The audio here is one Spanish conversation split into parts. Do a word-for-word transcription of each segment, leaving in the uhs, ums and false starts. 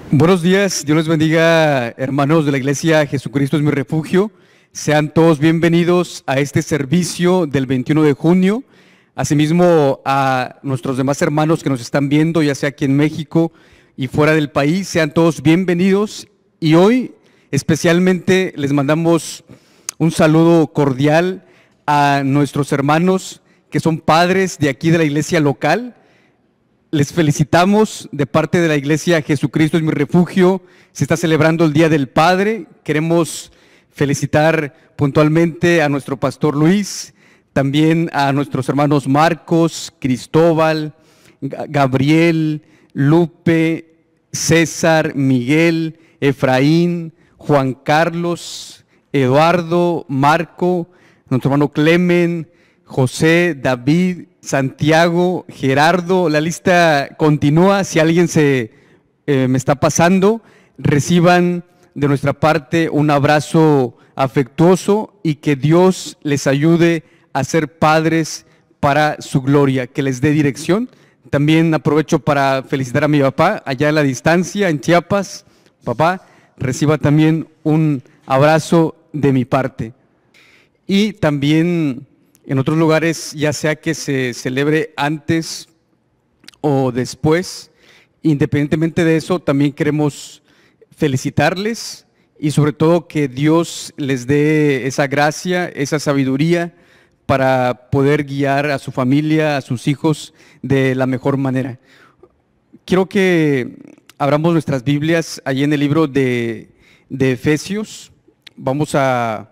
Buenos días, Dios les bendiga, hermanos de la Iglesia Jesucristo es mi refugio. Sean todos bienvenidos a este servicio del veintiuno de junio. Asimismo, a nuestros demás hermanos que nos están viendo, ya sea aquí en México y fuera del país, sean todos bienvenidos. Y hoy, especialmente, les mandamos un saludo cordial a nuestros hermanos que son padres de aquí de la iglesia local. Les felicitamos de parte de la Iglesia Jesucristo es mi refugio. Se está celebrando el Día del Padre. Queremos felicitar puntualmente a nuestro pastor Luis, también a nuestros hermanos Marcos, Cristóbal, Gabriel, Lupe, César, Miguel, Efraín, Juan Carlos, Eduardo, Marco, nuestro hermano Clemen, José, David, Santiago, Gerardo. La lista continúa. Si alguien se eh, me está pasando, reciban de nuestra parte un abrazo afectuoso y que Dios les ayude a ser padres para su gloria, que les dé dirección. También aprovecho para felicitar a mi papá allá a la distancia en Chiapas. Papá, reciba también un abrazo de mi parte. Y también en otros lugares, ya sea que se celebre antes o después, independientemente de eso, también queremos felicitarles y sobre todo que Dios les dé esa gracia, esa sabiduría para poder guiar a su familia, a sus hijos de la mejor manera. Quiero que abramos nuestras Biblias allí en el libro de, de Efesios. Vamos a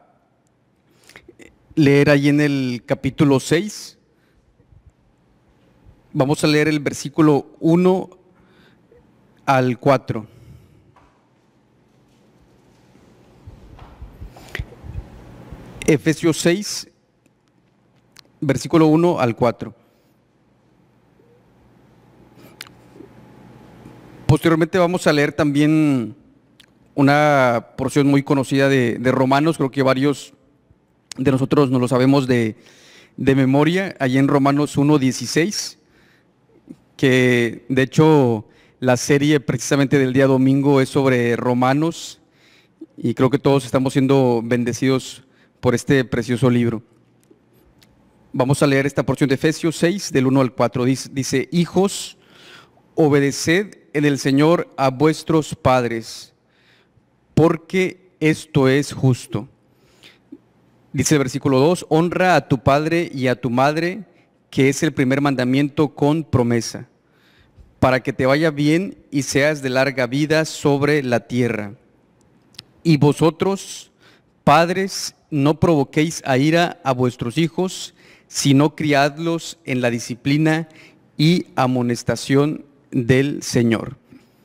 leer ahí en el capítulo seis. Vamos a leer el versículo uno al cuatro. Efesios seis, versículo uno al cuatro. Posteriormente vamos a leer también una porción muy conocida de, de Romanos. Creo que varios de nosotros nos lo sabemos de, de memoria, allí en Romanos uno dieciséis, que de hecho la serie precisamente del día domingo es sobre Romanos y creo que todos estamos siendo bendecidos por este precioso libro. Vamos a leer esta porción de Efesios seis, del uno al cuatro. Dice, dice: hijos, obedeced en el Señor a vuestros padres, porque esto es justo. Dice el versículo dos: honra a tu padre y a tu madre, que es el primer mandamiento con promesa, para que te vaya bien y seas de larga vida sobre la tierra. Y vosotros, padres, no provoquéis a ira a vuestros hijos, sino criadlos en la disciplina y amonestación del Señor.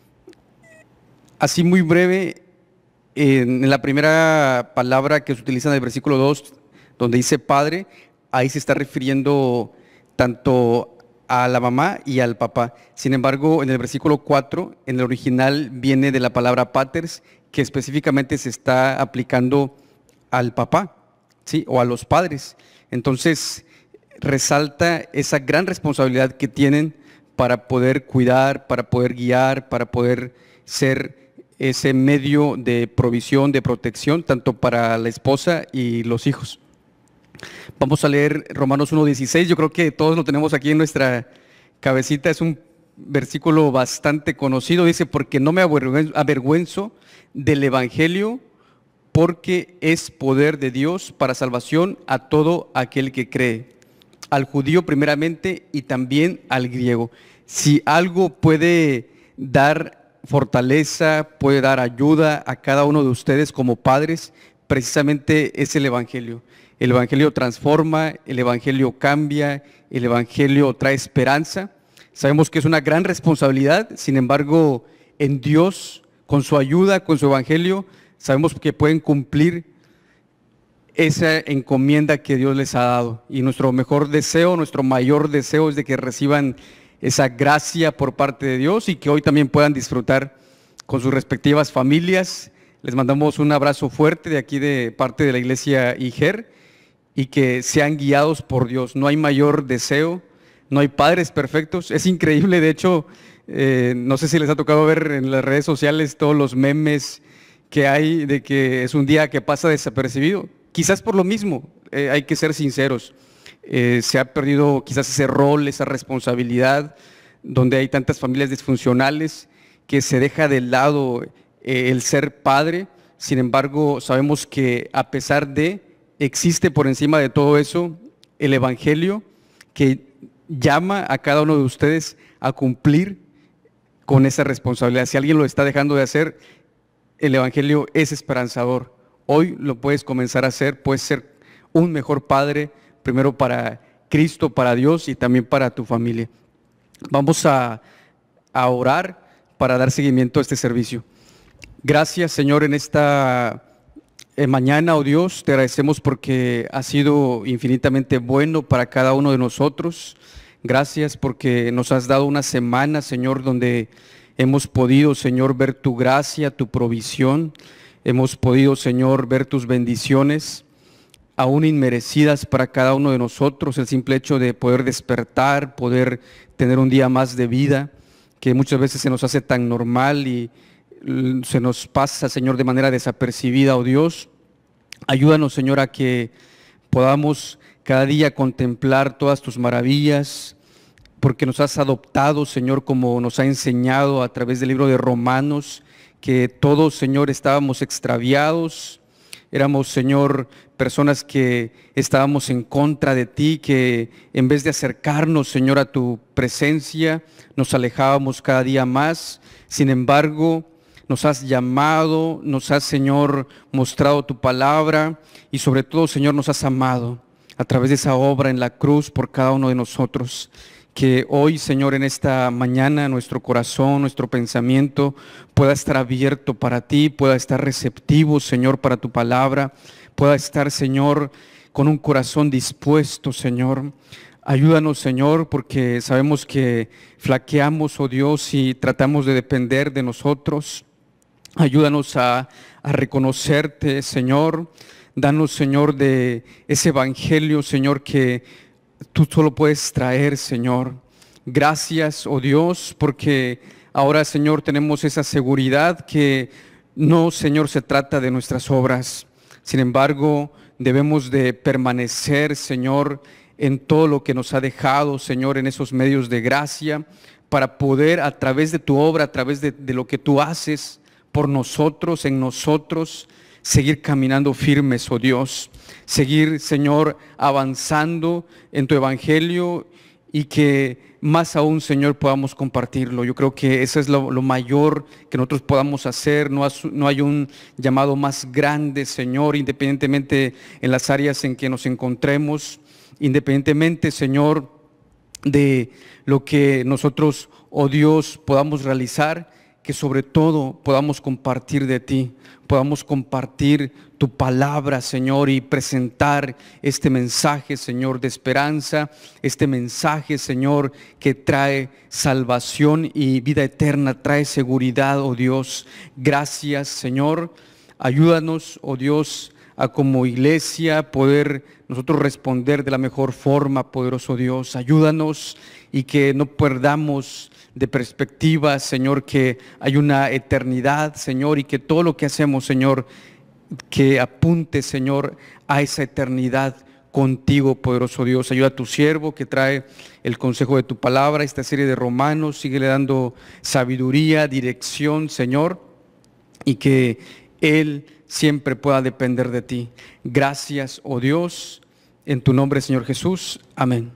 Así muy breve, en la primera palabra que se utiliza en el versículo dos, donde dice padre, ahí se está refiriendo tanto a la mamá y al papá. Sin embargo, en el versículo cuatro, en el original viene de la palabra paters, que específicamente se está aplicando al papá, ¿sí? O a los padres. Entonces, resalta esa gran responsabilidad que tienen para poder cuidar, para poder guiar, para poder ser ese medio de provisión, de protección, tanto para la esposa y los hijos. Vamos a leer Romanos uno dieciséis. Yo creo que todos lo tenemos aquí en nuestra cabecita. Es un versículo bastante conocido. Dice: porque no me avergüenzo del evangelio, porque es poder de Dios para salvación a todo aquel que cree, al judío primeramente y también al griego. Si algo puede dar fortaleza, puede dar ayuda a cada uno de ustedes como padres, precisamente es el evangelio. El evangelio transforma, el evangelio cambia, el evangelio trae esperanza. Sabemos que es una gran responsabilidad, sin embargo, en Dios, con su ayuda, con su evangelio, sabemos que pueden cumplir esa encomienda que Dios les ha dado. Y nuestro mejor deseo, nuestro mayor deseo es de que reciban esa gracia por parte de Dios y que hoy también puedan disfrutar con sus respectivas familias. Les mandamos un abrazo fuerte de aquí de parte de la iglesia Iger y que sean guiados por Dios. No hay mayor deseo, no hay padres perfectos. Es increíble, de hecho, Eh, no sé si les ha tocado ver en las redes sociales todos los memes que hay de que es un día que pasa desapercibido. Quizás por lo mismo, eh, hay que ser sinceros. Eh, se ha perdido quizás ese rol, esa responsabilidad, donde hay tantas familias disfuncionales que se deja de lado eh, el ser padre. Sin embargo, sabemos que a pesar de, existe por encima de todo eso el Evangelio que llama a cada uno de ustedes a cumplir con esa responsabilidad. Si alguien lo está dejando de hacer, el Evangelio es esperanzador. Hoy lo puedes comenzar a hacer, puedes ser un mejor padre, primero para Cristo, para Dios y también para tu familia. Vamos a, a orar para dar seguimiento a este servicio. Gracias, Señor, en esta eh, mañana, oh Dios, te agradecemos porque has sido infinitamente bueno para cada uno de nosotros. Gracias porque nos has dado una semana, Señor, donde hemos podido, Señor, ver tu gracia, tu provisión. Hemos podido, Señor, ver tus bendiciones, aún inmerecidas para cada uno de nosotros. El simple hecho de poder despertar, poder tener un día más de vida, que muchas veces se nos hace tan normal y se nos pasa, Señor, de manera desapercibida, oh Dios. Ayúdanos, Señor, a que podamos cada día contemplar todas tus maravillas, porque nos has adoptado, Señor, como nos ha enseñado a través del libro de Romanos, que todos, Señor, estábamos extraviados, éramos, Señor, personas que estábamos en contra de ti, que en vez de acercarnos, Señor, a tu presencia, nos alejábamos cada día más. Sin embargo, nos has llamado, nos has, Señor, mostrado tu palabra y sobre todo, Señor, nos has amado a través de esa obra en la cruz por cada uno de nosotros. Que hoy, Señor, en esta mañana nuestro corazón, nuestro pensamiento pueda estar abierto para ti, pueda estar receptivo, Señor, para tu palabra, pueda estar, Señor, con un corazón dispuesto, Señor. Ayúdanos, Señor, porque sabemos que flaqueamos, oh Dios, y tratamos de depender de nosotros. Ayúdanos a, a reconocerte, Señor. Danos, Señor, de ese evangelio, Señor, que tú solo puedes traer, Señor. Gracias, oh Dios, porque ahora, Señor, tenemos esa seguridad que no, Señor, se trata de nuestras obras. Sin embargo, debemos de permanecer, Señor, en todo lo que nos ha dejado, Señor, en esos medios de gracia, para poder, a través de tu obra, a través de, de lo que tú haces por nosotros, en nosotros, seguir caminando firmes, oh Dios, seguir, Señor, avanzando en tu evangelio y que más aún, Señor, podamos compartirlo. Yo creo que eso es lo, lo mayor que nosotros podamos hacer. No, has, no hay un llamado más grande, Señor, independientemente en las áreas en que nos encontremos, independientemente, Señor, de lo que nosotros, oh Dios, podamos realizar, que sobre todo podamos compartir de ti, podamos compartir tu palabra, Señor, y presentar este mensaje, Señor, de esperanza, este mensaje, Señor, que trae salvación y vida eterna, trae seguridad, oh Dios. Gracias, Señor. Ayúdanos, oh Dios, a como iglesia poder nosotros responder de la mejor forma, poderoso Dios. Ayúdanos y que no perdamos de perspectiva, Señor, que hay una eternidad, Señor, y que todo lo que hacemos, Señor, que apunte, Señor, a esa eternidad contigo, poderoso Dios. Ayuda a tu siervo que trae el consejo de tu palabra, esta serie de Romanos, síguele dando sabiduría, dirección, Señor, y que Él siempre pueda depender de ti. Gracias, oh Dios, en tu nombre, Señor Jesús. Amén.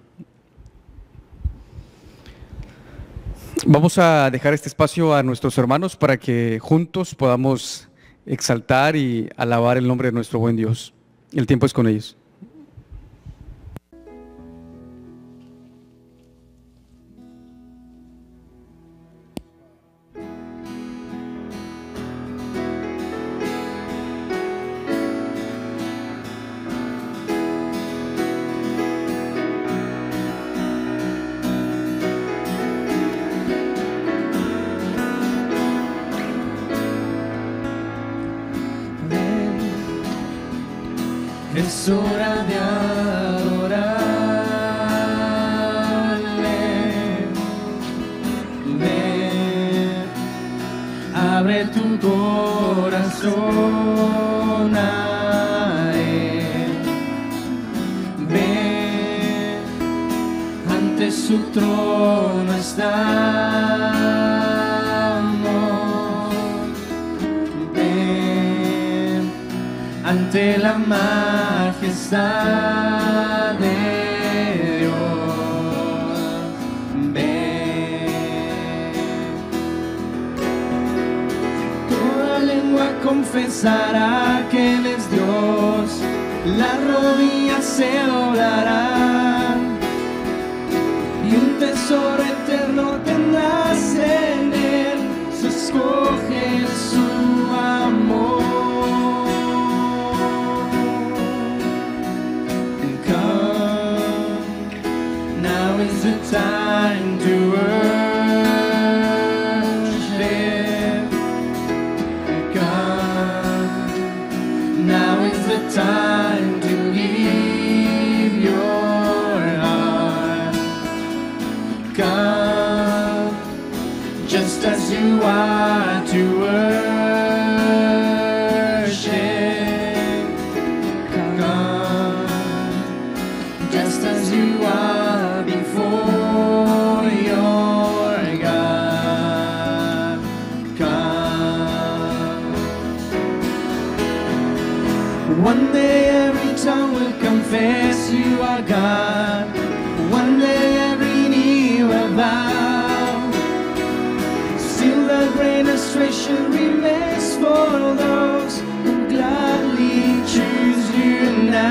Vamos a dejar este espacio a nuestros hermanos para que juntos podamos exaltar y alabar el nombre de nuestro buen Dios. El tiempo es con ellos. Es hora de adorarle. Ven. su trono estamos. Ven ante la majestad de Dios. Ven. Toda lengua confesará que Él es Dios. Las rodillas se doblarán y un tesoro eterno tendrás en Él. Se escoge su amor. Come, now is the time to worship. Come, now is the time to give your heart. Come, just as you are to worship. Come, just as you are before your God. Come. One day every tongue will confess you are God. One day every knee will bow. Still the greatest treasure remains for those who gladly choose you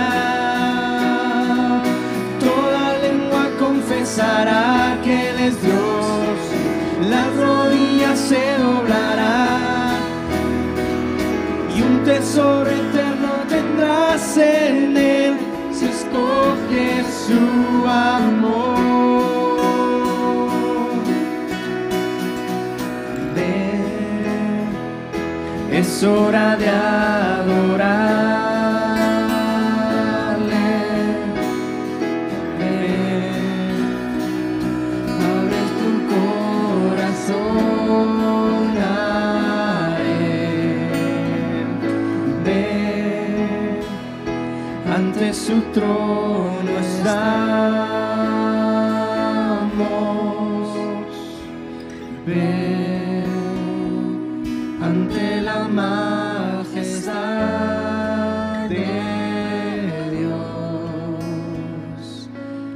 now. Toda lengua confesará que Él es Dios. Las rodillas se doblarán y un tesoro eterno tendrás en Él. Si escoge su amor. Ven, es hora de adorarle. Ven, abre tu corazón a Él. Ven, ante su trono estamos. Ven ante la majestad de Dios.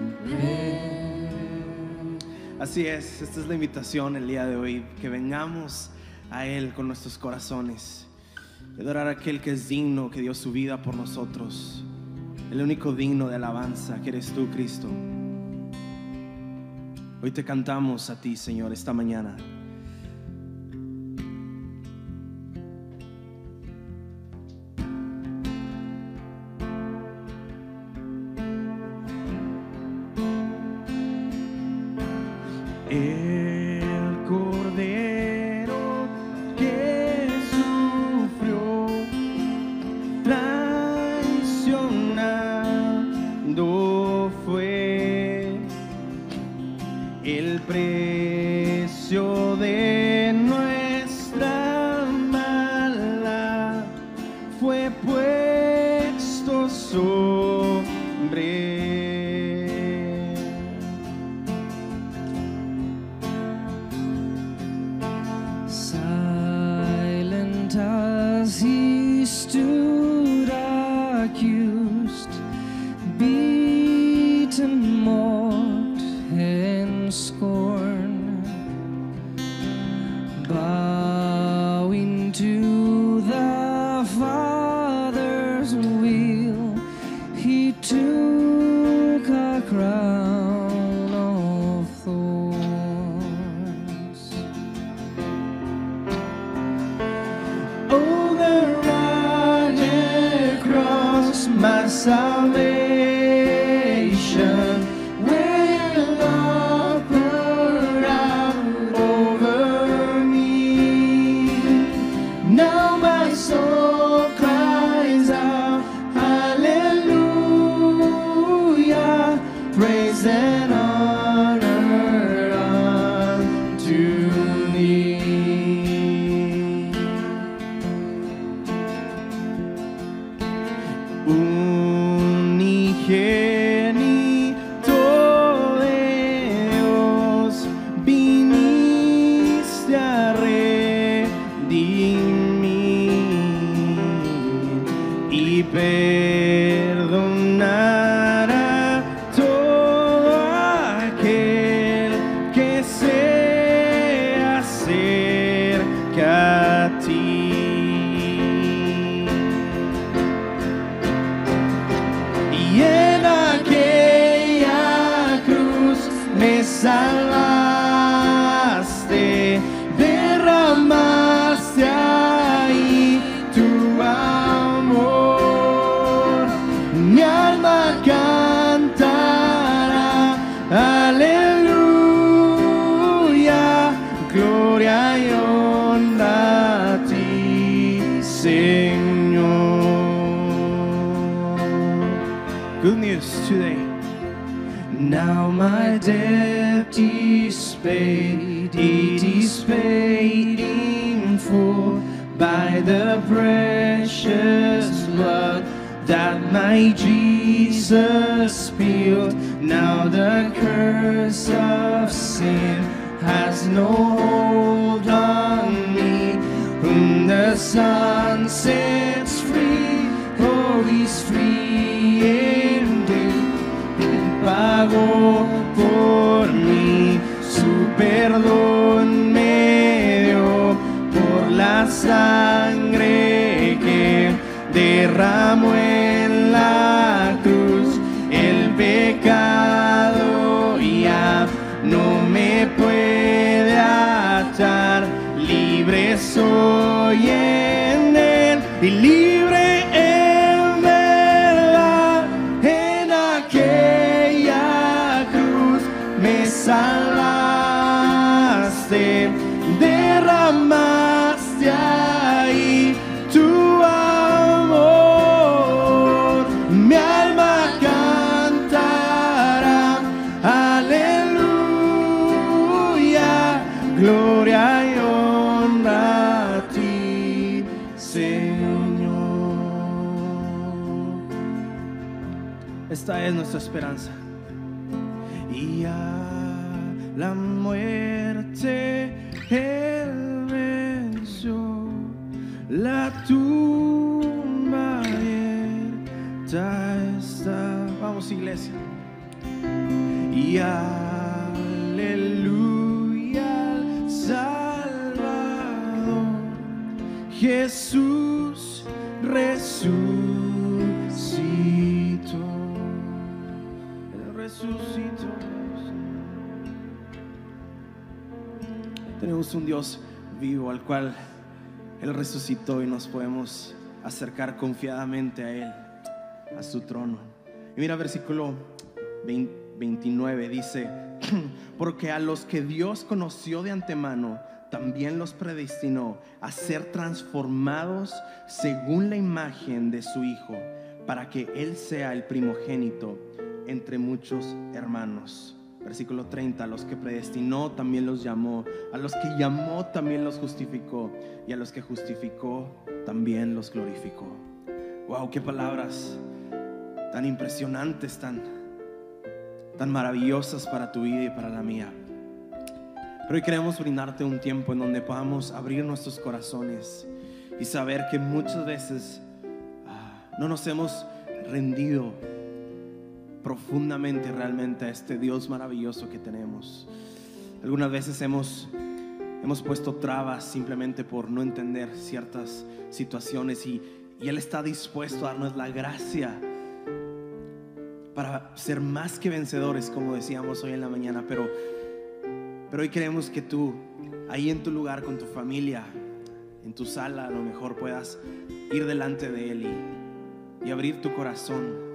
Ven. Así es, esta es la invitación el día de hoy, que vengamos a Él con nuestros corazones, y adorar a aquel que es digno, que dio su vida por nosotros, el único digno de alabanza, que eres tú, Cristo. Hoy te cantamos a ti, Señor, esta mañana. El Cordero que sufrió traicionando fue el precio de nuestra maldad, fue puesto sobre salvaste, derramaste ahí tu amor. Mi alma cantará, aleluya, gloria y honra a ti, Señor. Good news today. Now my debt is paid, it is paid in full by the precious blood that my Jesus spilled. Now the curse of sin has no hold on me. Whom the Son sets free, oh, he's free indeed. Pagó por mí, su perdón me dio por la sangre que derramó en la cruz. El pecado ya no me puede atar, libre soy en él y libre en verdad. En aquella cruz me salvaste, derramaste ahí tu amor. Mi alma cantará, aleluya, gloria y honra a ti, Señor. Esta es nuestra esperanza. Y a la muerte Él venció, la tumba abierta está. Vamos, iglesia. Y aleluya al Salvador, Jesús resucitó. Él resucitó. Tenemos un Dios vivo al cual Él resucitó y nos podemos acercar confiadamente a Él, a su trono. Y mira versículo veintinueve, dice: porque a los que Dios conoció de antemano, también los predestinó a ser transformados según la imagen de su Hijo, para que Él sea el primogénito entre muchos hermanos. Versículo treinta, a los que predestinó también los llamó, a los que llamó también los justificó, y a los que justificó también los glorificó. Wow, qué palabras tan impresionantes, tan, tan maravillosas para tu vida y para la mía. Pero hoy queremos brindarte un tiempo en donde podamos abrir nuestros corazones y saber que muchas veces ah, no nos hemos rendido profundamente realmente a este Dios maravilloso que tenemos. Algunas veces hemos, hemos puesto trabas simplemente por no entender ciertas situaciones, y, y Él está dispuesto a darnos la gracia para ser más que vencedores, como decíamos hoy en la mañana. Pero, pero hoy queremos que tú, ahí en tu lugar con tu familia, en tu sala, a lo mejor puedas ir delante de Él y, y abrir tu corazón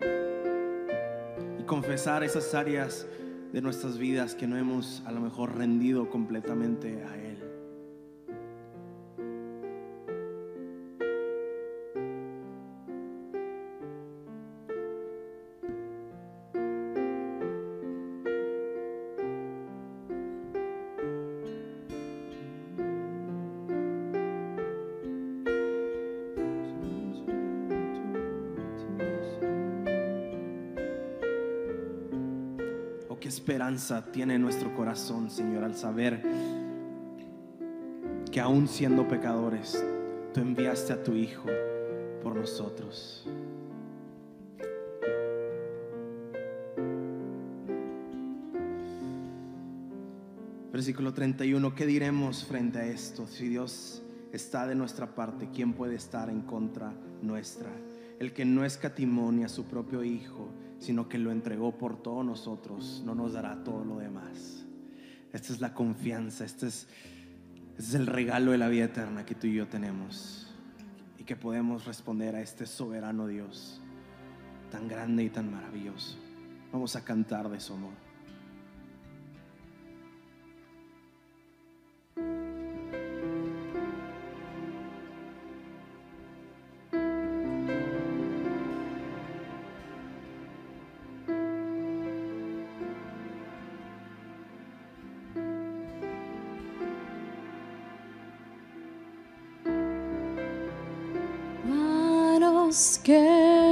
y confesar esas áreas de nuestras vidas que no hemos a lo mejor rendido completamente a Él. Qué esperanza tiene nuestro corazón, Señor, al saber que aún siendo pecadores, tú enviaste a tu Hijo por nosotros. Versículo treinta y uno, ¿qué diremos frente a esto? Si Dios está de nuestra parte, ¿quién puede estar en contra nuestra? El que no escatimó ni a su propio Hijo, sino que lo entregó por todos nosotros, no nos dará todo lo demás. Esta es la confianza, este es, este es el regalo de la vida eterna que tú y yo tenemos, y que podemos responder a este soberano Dios tan grande y tan maravilloso. Vamos a cantar de su amor. Manos que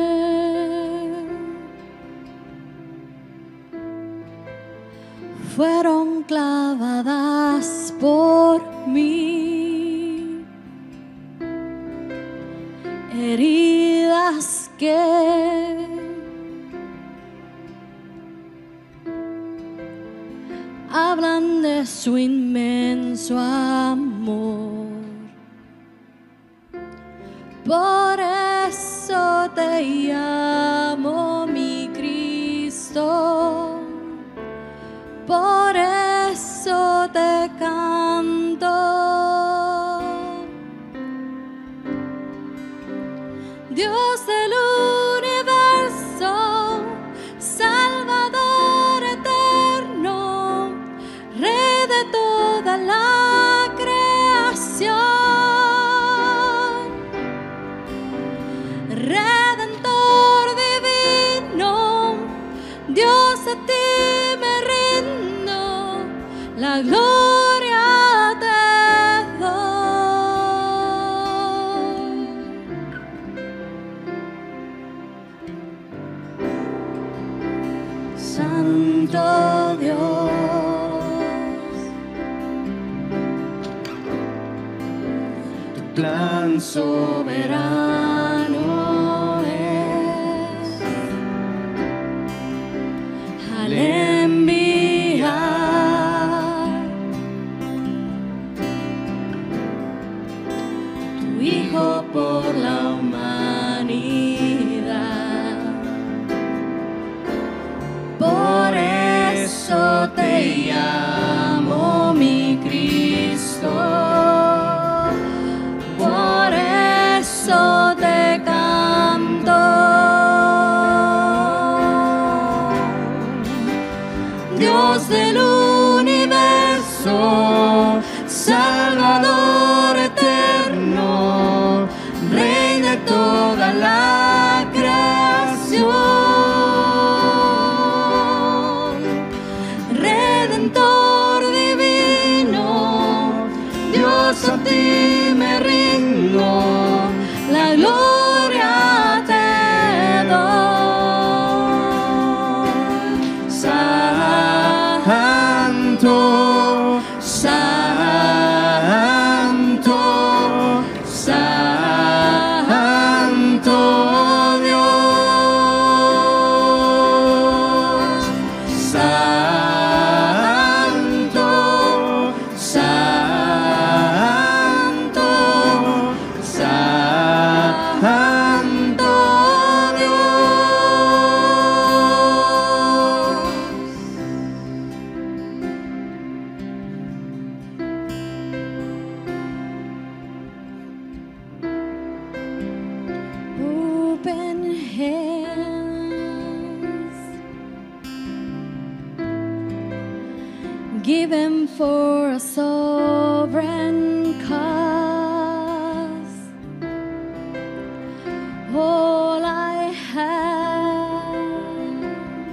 fueron clavadas por mí, heridas que hablan de su inmenso amor. Por eso te llamo mi Cristo, por eso te canto. Dios del universo, Salvador eterno, Rey de toda la creación. Redentor divino, Dios, a ti me rindo, la gloria te doy. Santo Dios, Tu plan soberano es al enviar tu Hijo por la humanidad. Por eso te llamo mi Cristo, por eso te canto. Dios del universo, Salvador eterno, Rey de toda la creación. Redentor divino, Dios, a ti me rindo, la gloria te doy. Santo, santo, santo Dios. Santo, santo, santo Dios. Open hands, given for a sovereign cause. All I have,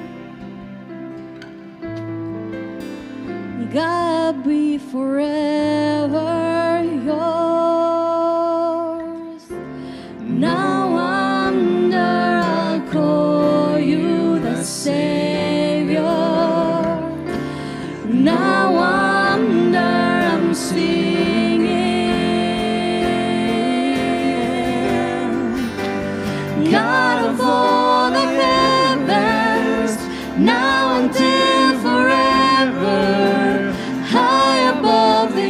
God, be forever yours. Now under I'll call you the Savior. Now under I'm singing. God of all the heavens, now until forever, high above the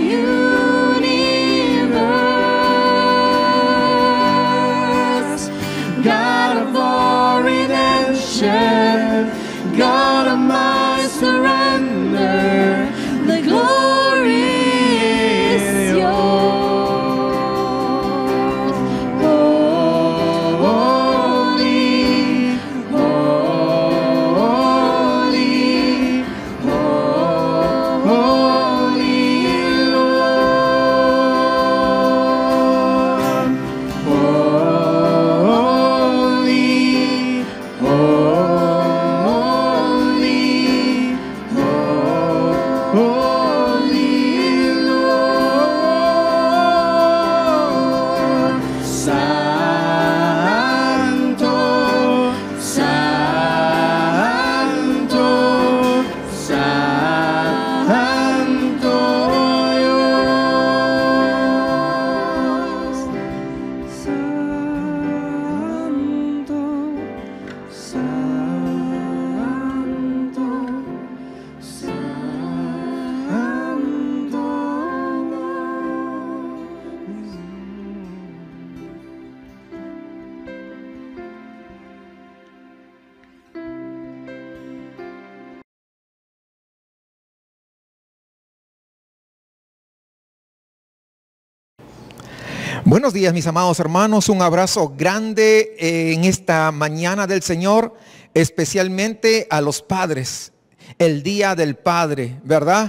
universe. God of all redemption, surrender. The glory is yours. Holy, holy, holy Lord. Holy, holy, holy Lord. Santo, santo, santo Dios. Santo, santo, santo Buenos días, mis amados hermanos, un abrazo grande eh, en esta mañana del Señor, especialmente a los padres, el Día del Padre, ¿verdad?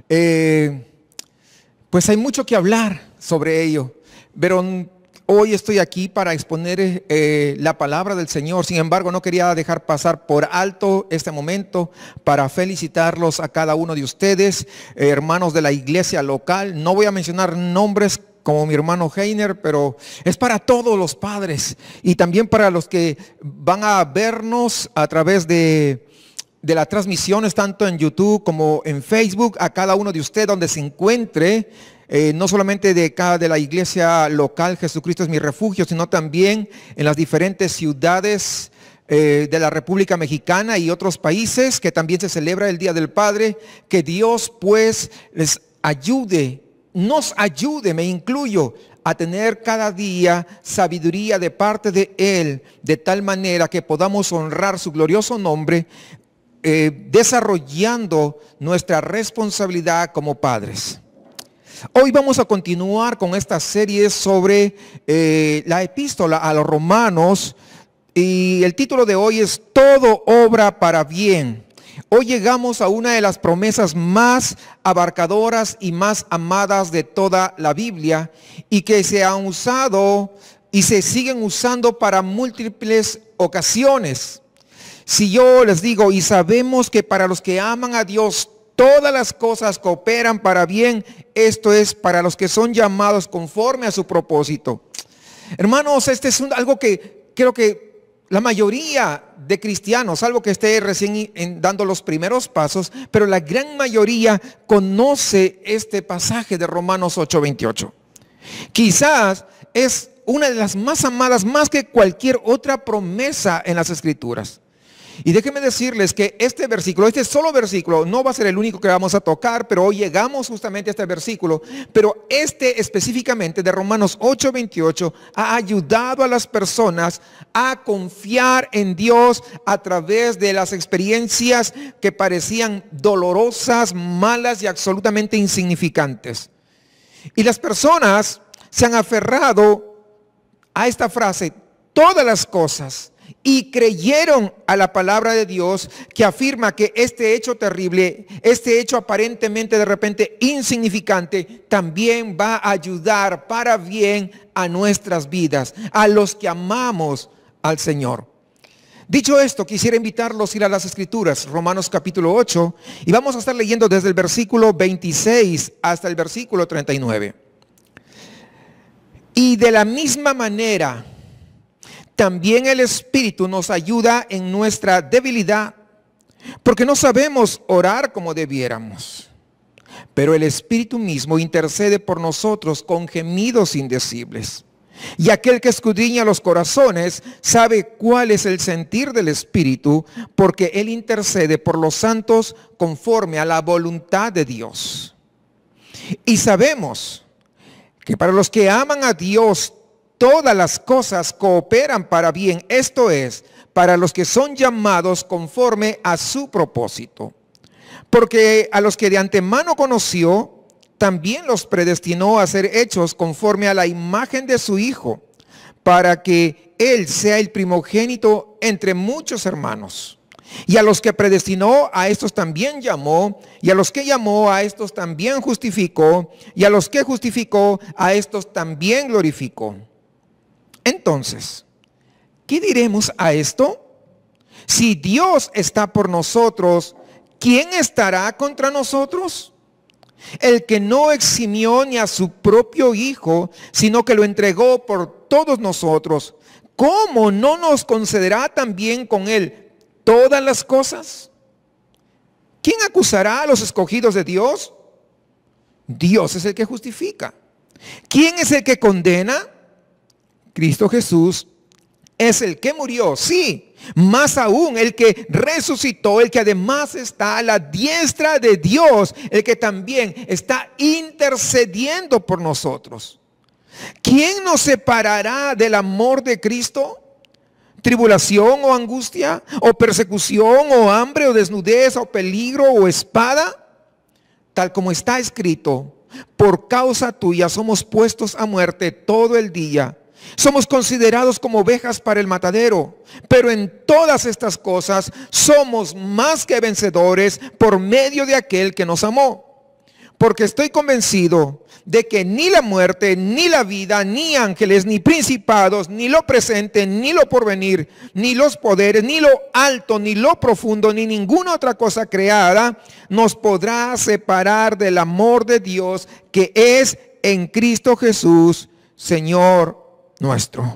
Eh, pues hay mucho que hablar sobre ello, pero hoy estoy aquí para exponer eh, la palabra del Señor. Sin embargo, no quería dejar pasar por alto este momento para felicitarlos a cada uno de ustedes, eh, hermanos de la iglesia local. No voy a mencionar nombres como mi hermano Heiner, pero es para todos los padres y también para los que van a vernos a través de, de las transmisiones tanto en YouTube como en Facebook, a cada uno de ustedes donde se encuentre, eh, no solamente de cada de la iglesia local Jesucristo es mi refugio, sino también en las diferentes ciudades eh, de la República Mexicana y otros países que también se celebra el Día del Padre. Que Dios pues les ayude, nos ayude, me incluyo, a tener cada día sabiduría de parte de Él, de tal manera que podamos honrar su glorioso nombre, eh, desarrollando nuestra responsabilidad como padres. Hoy vamos a continuar con esta serie sobre eh, la epístola a los romanos, y el título de hoy es Todo obra para bien. Hoy llegamos a una de las promesas más abarcadoras y más amadas de toda la Biblia, y que se han usado y se siguen usando para múltiples ocasiones. Si yo les digo, y sabemos que para los que aman a Dios todas las cosas cooperan para bien, esto es para los que son llamados conforme a su propósito. Hermanos, este es un, algo que creo que la mayoría de cristianos, salvo que esté recién en, dando los primeros pasos, pero la gran mayoría conoce este pasaje de Romanos ocho veintiocho. Quizás es una de las más amadas, más que cualquier otra promesa en las Escrituras. Y déjenme decirles que este versículo, este solo versículo, no va a ser el único que vamos a tocar, pero hoy llegamos justamente a este versículo. Pero este específicamente de Romanos ocho veintiocho ha ayudado a las personas a confiar en Dios a través de las experiencias que parecían dolorosas, malas y absolutamente insignificantes. Y las personas se han aferrado a esta frase, todas las cosas, y creyeron a la palabra de Dios que afirma que este hecho terrible, este hecho aparentemente de repente insignificante, también va a ayudar para bien a nuestras vidas, a los que amamos al Señor. Dicho esto, quisiera invitarlos a ir a las Escrituras, Romanos capítulo ocho, y vamos a estar leyendo desde el versículo veintiséis hasta el versículo treinta y nueve. Y de la misma manera, también el Espíritu nos ayuda en nuestra debilidad, porque no sabemos orar como debiéramos. Pero el Espíritu mismo intercede por nosotros con gemidos indecibles. Y aquel que escudriña los corazones sabe cuál es el sentir del Espíritu, porque Él intercede por los santos conforme a la voluntad de Dios. Y sabemos que para los que aman a Dios, todas las cosas cooperan para bien, esto es, para los que son llamados conforme a su propósito. Porque a los que de antemano conoció, también los predestinó a ser hechos conforme a la imagen de su Hijo, para que Él sea el primogénito entre muchos hermanos. Y a los que predestinó, a estos también llamó, y a los que llamó, a estos también justificó, y a los que justificó, a estos también glorificó. Entonces, ¿qué diremos a esto? Si Dios está por nosotros, ¿quién estará contra nosotros? El que no eximió ni a su propio Hijo, sino que lo entregó por todos nosotros, ¿cómo no nos concederá también con Él todas las cosas? ¿Quién acusará a los escogidos de Dios? Dios es el que justifica. ¿Quién es el que condena? Cristo Jesús es el que murió, sí, más aún el que resucitó, el que además está a la diestra de Dios, el que también está intercediendo por nosotros. ¿Quién nos separará del amor de Cristo? ¿Tribulación o angustia? ¿O persecución o hambre o desnudez o peligro o espada? Tal como está escrito, por causa tuya somos puestos a muerte todo el día. Somos considerados como ovejas para el matadero, pero en todas estas cosas somos más que vencedores por medio de aquel que nos amó. Porque estoy convencido de que ni la muerte, ni la vida, ni ángeles, ni principados, ni lo presente, ni lo porvenir, ni los poderes, ni lo alto, ni lo profundo, ni ninguna otra cosa creada nos podrá separar del amor de Dios que es en Cristo Jesús, Señor nuestro.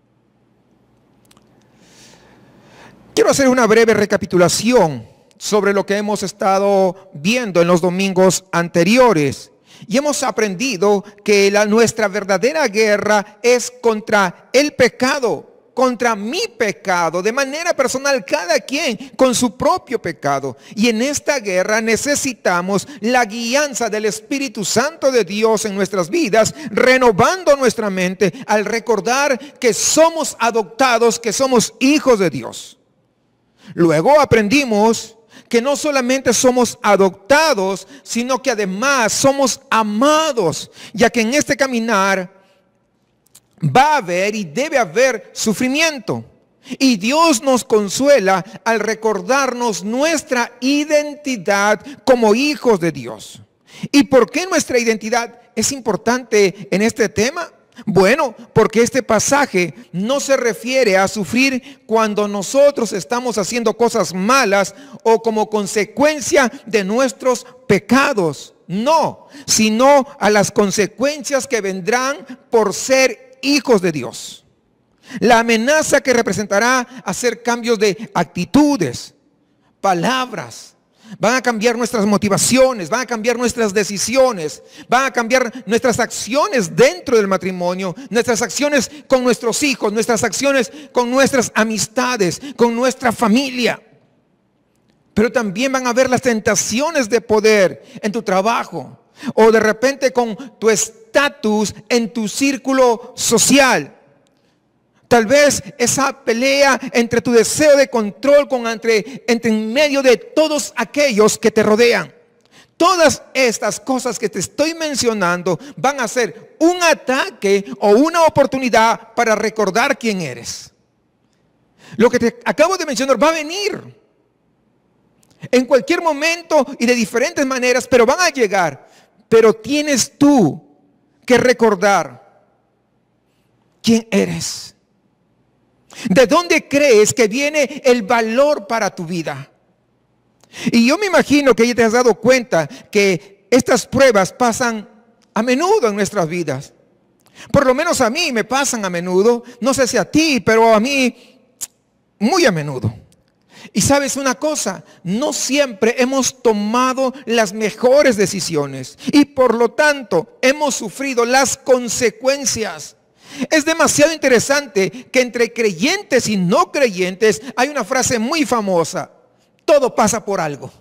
Quiero hacer una breve recapitulación sobre lo que hemos estado viendo en los domingos anteriores. Y hemos aprendido que la, nuestra verdadera guerra es contra el pecado, contra mi pecado, de manera personal, cada quien con su propio pecado. Y en esta guerra necesitamos la guianza del Espíritu Santo de Dios en nuestras vidas, renovando nuestra mente al recordar que somos adoptados, que somos hijos de Dios. Luego aprendimos que no solamente somos adoptados, sino que además somos amados, ya que en este caminar va a haber y debe haber sufrimiento. Y Dios nos consuela al recordarnos nuestra identidad como hijos de Dios. ¿Y por qué nuestra identidad es importante en este tema? Bueno, porque este pasaje no se refiere a sufrir cuando nosotros estamos haciendo cosas malas o como consecuencia de nuestros pecados. No, sino a las consecuencias que vendrán por ser hijos de Dios. La amenaza que representará hacer cambios de actitudes, palabras. Van a cambiar nuestras motivaciones, van a cambiar nuestras decisiones, van a cambiar nuestras acciones dentro del matrimonio, nuestras acciones con nuestros hijos, nuestras acciones con nuestras amistades, con nuestra familia. Pero también van a haber las tentaciones de poder en tu trabajo o de repente con tu estatus en tu círculo social. Tal vez esa pelea entre tu deseo de control con entre, entre en medio de todos aquellos que te rodean. Todas estas cosas que te estoy mencionando van a ser un ataque o una oportunidad para recordar quién eres. Lo que te acabo de mencionar va a venir en cualquier momento y de diferentes maneras, pero van a llegar. Pero tienes tú que recordar quién eres. ¿De dónde crees que viene el valor para tu vida? Y yo me imagino que ya te has dado cuenta que estas pruebas pasan a menudo en nuestras vidas. Por lo menos a mí me pasan a menudo. No sé si a ti, pero a mí muy a menudo. Y sabes una cosa, no siempre hemos tomado las mejores decisiones y por lo tanto hemos sufrido las consecuencias. Es demasiado interesante que entre creyentes y no creyentes hay una frase muy famosa: todo pasa por algo.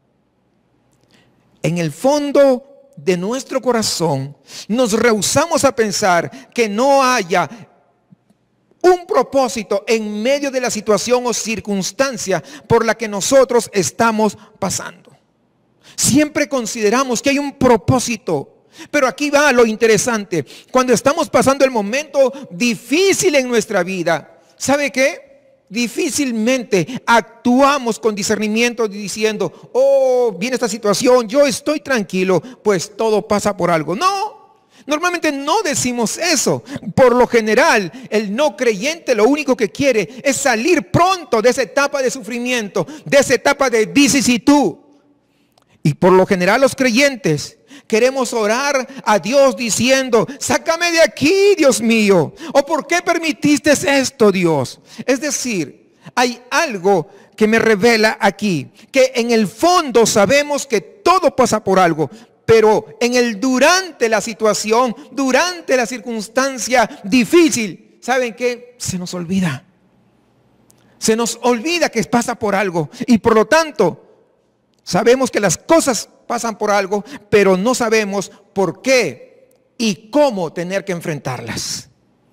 En el fondo de nuestro corazón nos rehusamos a pensar que no haya un propósito en medio de la situación o circunstancia por la que nosotros estamos pasando. Siempre consideramos que hay un propósito. Pero aquí va lo interesante. Cuando estamos pasando el momento difícil en nuestra vida, ¿sabe qué? Difícilmente actuamos con discernimiento diciendo, oh, viene esta situación, yo estoy tranquilo, pues todo pasa por algo. No, normalmente no decimos eso. Por lo general, el no creyente lo único que quiere es salir pronto de esa etapa de sufrimiento, de esa etapa de vicisitud. Y por lo general los creyentes queremos orar a Dios diciendo, sácame de aquí, Dios mío. ¿O por qué permitiste esto, Dios? Es decir, hay algo que me revela aquí, que en el fondo sabemos que todo pasa por algo, pero en el durante la situación, durante la circunstancia difícil, ¿saben qué? Se nos olvida. Se nos olvida que pasa por algo y por lo tanto sabemos que las cosas pasan por algo, pero no sabemos por qué y cómo tener que enfrentarlas.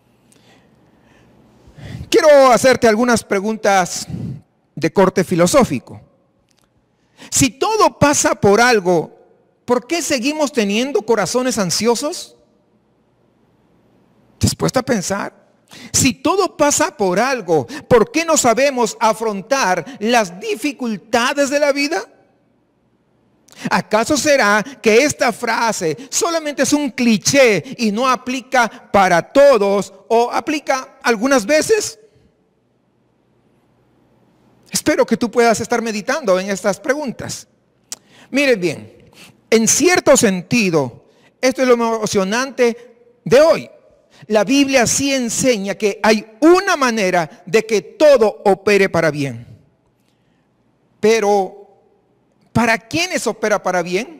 Quiero hacerte algunas preguntas de corte filosófico. Si todo pasa por algo, ¿por qué seguimos teniendo corazones ansiosos? ¿Te has puesto a pensar? Si todo pasa por algo, ¿por qué no sabemos afrontar las dificultades de la vida? ¿Acaso será que esta frase solamente es un cliché y no aplica para todos o aplica algunas veces? Espero que tú puedas estar meditando en estas preguntas. Miren bien, en cierto sentido, esto es lo emocionante de hoy. La Biblia sí enseña que hay una manera de que todo opere para bien. Pero ¿para quiénes opera para bien?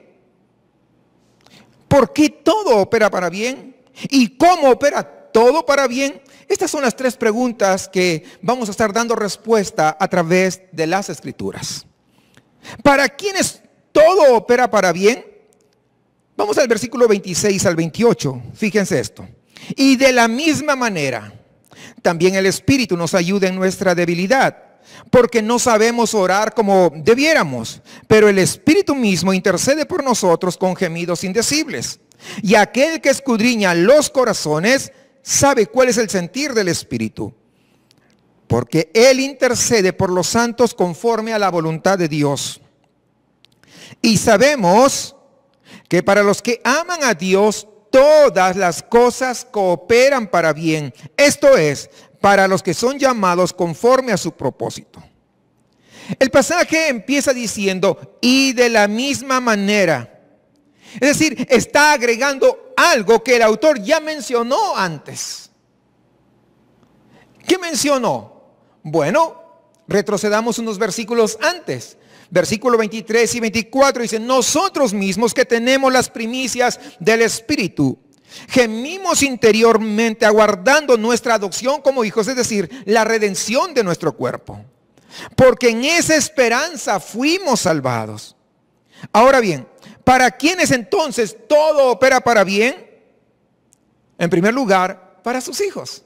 ¿Por qué todo opera para bien? ¿Y cómo opera todo para bien? Estas son las tres preguntas que vamos a estar dando respuesta a través de las Escrituras. ¿Para quiénes todo opera para bien? Vamos al versículo veintiséis al veintiocho. Fíjense esto. Y de la misma manera, también el Espíritu nos ayuda en nuestra debilidad. Porque no sabemos orar como debiéramos, pero el Espíritu mismo intercede por nosotros con gemidos indecibles. Y aquel que escudriña los corazones sabe cuál es el sentir del Espíritu, porque Él intercede por los santos conforme a la voluntad de Dios. Y sabemos que para los que aman a Dios, todas las cosas cooperan para bien. Esto es, para los que son llamados conforme a su propósito. El pasaje empieza diciendo, y de la misma manera. Es decir, está agregando algo que el autor ya mencionó antes. ¿Qué mencionó? Bueno, retrocedamos unos versículos antes. Versículo veintitrés y veinticuatro dice, nosotros mismos que tenemos las primicias del Espíritu, gemimos interiormente aguardando nuestra adopción como hijos, es decir, la redención de nuestro cuerpo. Porque en esa esperanza fuimos salvados. Ahora bien, ¿para quiénes entonces todo opera para bien? En primer lugar, para sus hijos.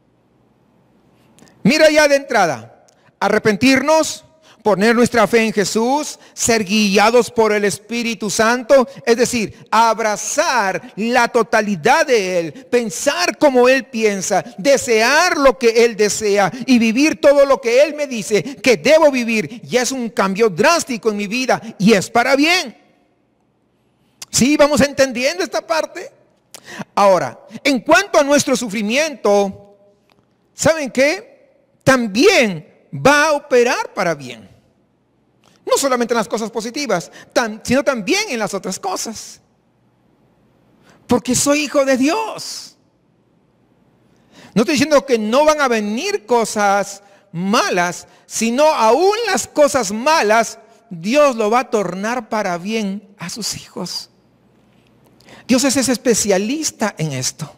Mira ya de entrada, arrepentirnos, poner nuestra fe en Jesús, ser guiados por el Espíritu Santo, es decir, abrazar la totalidad de Él, pensar como Él piensa, desear lo que Él desea y vivir todo lo que Él me dice que debo vivir. Ya es un cambio drástico en mi vida y es para bien. ¿Sí? ¿Vamos entendiendo esta parte? Ahora, en cuanto a nuestro sufrimiento, ¿saben qué? También va a operar para bien. No solamente en las cosas positivas, tan, sino también en las otras cosas. Porque soy hijo de Dios. No estoy diciendo que no van a venir cosas malas, sino aún las cosas malas, Dios lo va a tornar para bien a sus hijos. Dios es ese especialista en esto.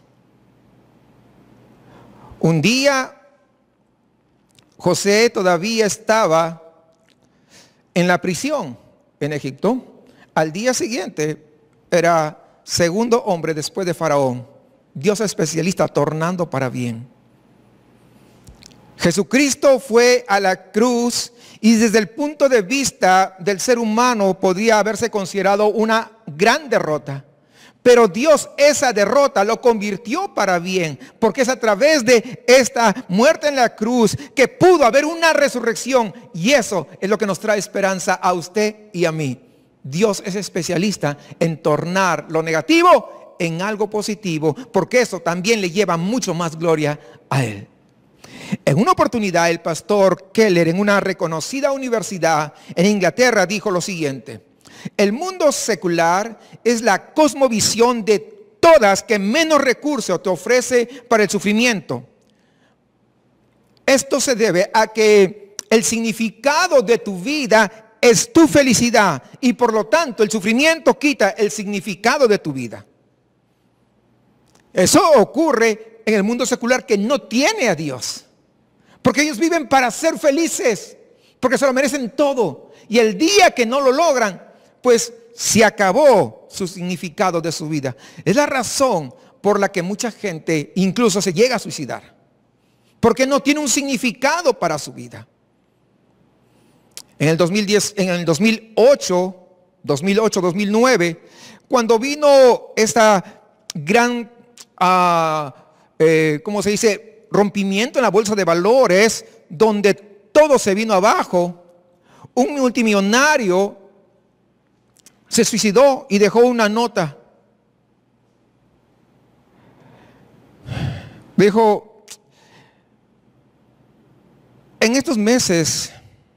Un día José todavía estaba en la prisión en Egipto. Al día siguiente era segundo hombre después de Faraón. Dios es especialista tornando para bien. Jesucristo fue a la cruz y desde el punto de vista del ser humano podría haberse considerado una gran derrota. Pero Dios esa derrota lo convirtió para bien, porque es a través de esta muerte en la cruz que pudo haber una resurrección, y eso es lo que nos trae esperanza a usted y a mí. Dios es especialista en tornar lo negativo en algo positivo, porque eso también le lleva mucho más gloria a Él. En una oportunidad el pastor Keller, en una reconocida universidad en Inglaterra, dijo lo siguiente: el mundo secular es la cosmovisión de todas que menos recursos te ofrece para el sufrimiento. Esto se debe a que el significado de tu vida es tu felicidad y por lo tanto el sufrimiento quita el significado de tu vida. Eso ocurre en el mundo secular que no tiene a Dios, porque ellos viven para ser felices, porque se lo merecen todo, y el día que no lo logran, pues se acabó su significado de su vida. Es la razón por la que mucha gente incluso se llega a suicidar, porque no tiene un significado para su vida. En el dos mil diez, en el dos mil ocho, dos mil ocho, dos mil nueve, cuando vino esta gran, uh, eh, ¿cómo se dice?, rompimiento en la bolsa de valores, donde todo se vino abajo, un multimillonario se suicidó y dejó una nota. Dijo: en estos meses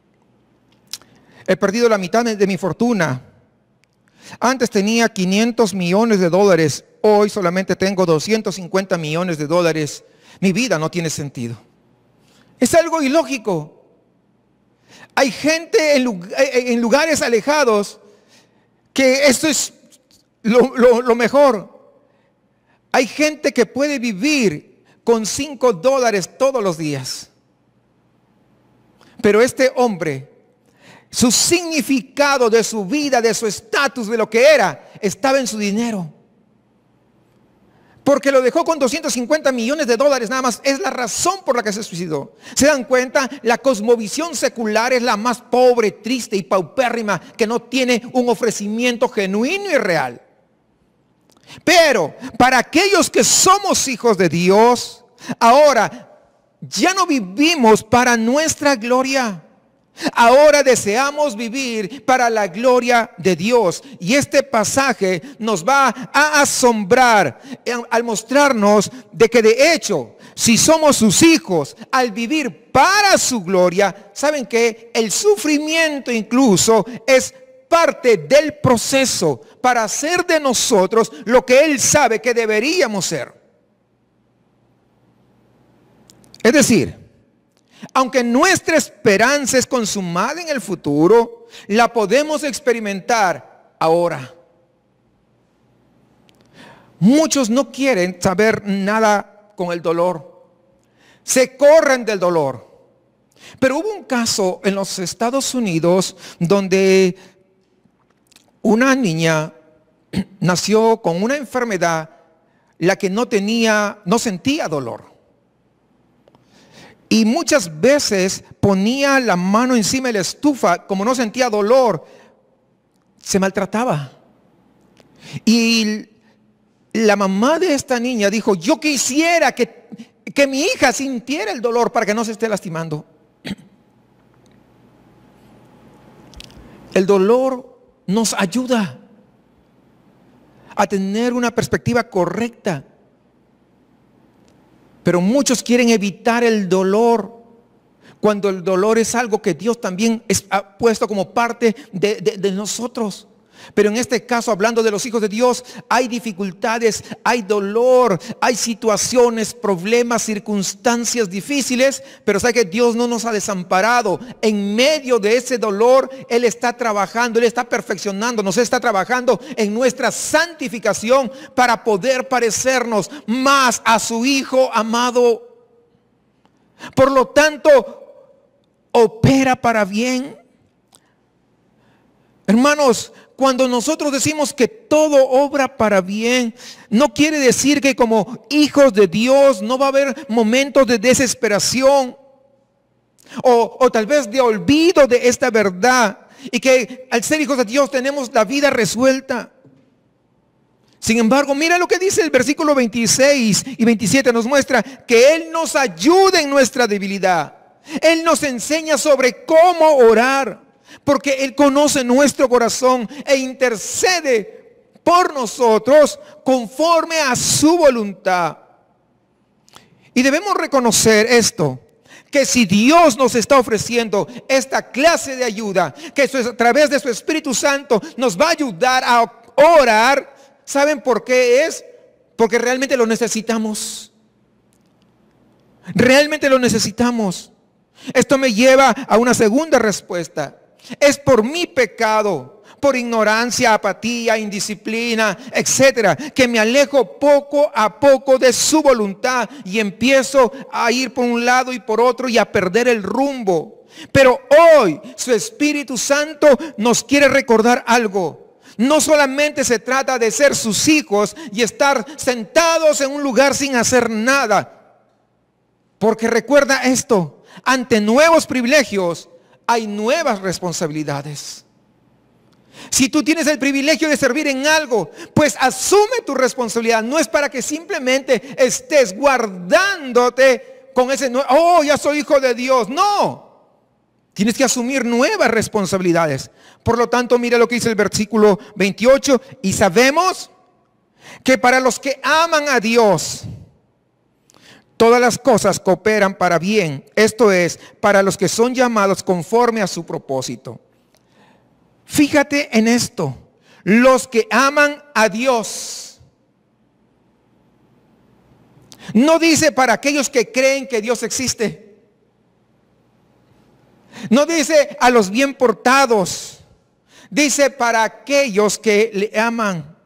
he perdido la mitad de mi fortuna. Antes tenía quinientos millones de dólares, hoy solamente tengo doscientos cincuenta millones de dólares. Mi vida no tiene sentido. Es algo ilógico. Hay gente en lugares alejados que esto es lo, lo, lo mejor. Hay gente que puede vivir con cinco dólares todos los días. Pero este hombre, su significado de su vida, de su estatus, de lo que era, estaba en su dinero. Porque lo dejó con doscientos cincuenta millones de dólares nada más. Es la razón por la que se suicidó. ¿Se dan cuenta? La cosmovisión secular es la más pobre, triste y paupérrima, que no tiene un ofrecimiento genuino y real. Pero para aquellos que somos hijos de Dios, ahora ya no vivimos para nuestra gloria. Ahora deseamos vivir para la gloria de Dios. Y este pasaje nos va a asombrar al mostrarnos de que de hecho, si somos sus hijos, al vivir para su gloria, ¿saben qué? El sufrimiento incluso es parte del proceso para hacer de nosotros lo que Él sabe que deberíamos ser. Es decir, aunque nuestra esperanza es consumada en el futuro, la podemos experimentar ahora. Muchos no quieren saber nada con el dolor. Se corren del dolor. Pero hubo un caso en los Estados Unidos donde una niña nació con una enfermedad la que no tenía, no sentía dolor. Y muchas veces ponía la mano encima de la estufa, como no sentía dolor, se maltrataba. Y la mamá de esta niña dijo: yo quisiera que, que mi hija sintiera el dolor para que no se esté lastimando. El dolor nos ayuda a tener una perspectiva correcta. Pero muchos quieren evitar el dolor, cuando el dolor es algo que Dios también es, ha puesto como parte de, de, de nosotros. Pero en este caso, hablando de los hijos de Dios, hay dificultades, hay dolor, hay situaciones, problemas, circunstancias difíciles. Pero sabe que Dios no nos ha desamparado. En medio de ese dolor, Él está trabajando, Él está perfeccionando, nos está trabajando en nuestra santificación para poder parecernos más a su Hijo amado. Por lo tanto, opera para bien. Hermanos, cuando nosotros decimos que todo obra para bien, no quiere decir que como hijos de Dios no va a haber momentos de desesperación. O, o tal vez de olvido de esta verdad. Y que al ser hijos de Dios tenemos la vida resuelta. Sin embargo, mira lo que dice el versículo veintiséis y veintisiete. Nos muestra que Él nos ayuda en nuestra debilidad. Él nos enseña sobre cómo orar. Porque Él conoce nuestro corazón e intercede por nosotros conforme a su voluntad. Y debemos reconocer esto, que si Dios nos está ofreciendo esta clase de ayuda, que eso es a través de su Espíritu Santo nos va a ayudar a orar, ¿saben por qué es? Porque realmente lo necesitamos. Realmente lo necesitamos. Esto me lleva a una segunda respuesta. Es por mi pecado, por ignorancia, apatía, indisciplina, etcétera, que me alejo poco a poco de su voluntad y empiezo a ir por un lado y por otro y a perder el rumbo. Pero hoy su Espíritu Santo nos quiere recordar algo. No solamente se trata de ser sus hijos y estar sentados en un lugar sin hacer nada. Porque recuerda esto, ante nuevos privilegios hay nuevas responsabilidades. Si tú tienes el privilegio de servir en algo, pues asume tu responsabilidad. No es para que simplemente estés guardándote con ese, oh, ya soy hijo de Dios. No, tienes que asumir nuevas responsabilidades. Por lo tanto, mira lo que dice el versículo veintiocho. Y sabemos que para los que aman a Dios, todas las cosas cooperan para bien. Esto es, para los que son llamados conforme a su propósito. Fíjate en esto. Los que aman a Dios. No dice para aquellos que creen que Dios existe. No dice a los bien portados. Dice para aquellos que le aman.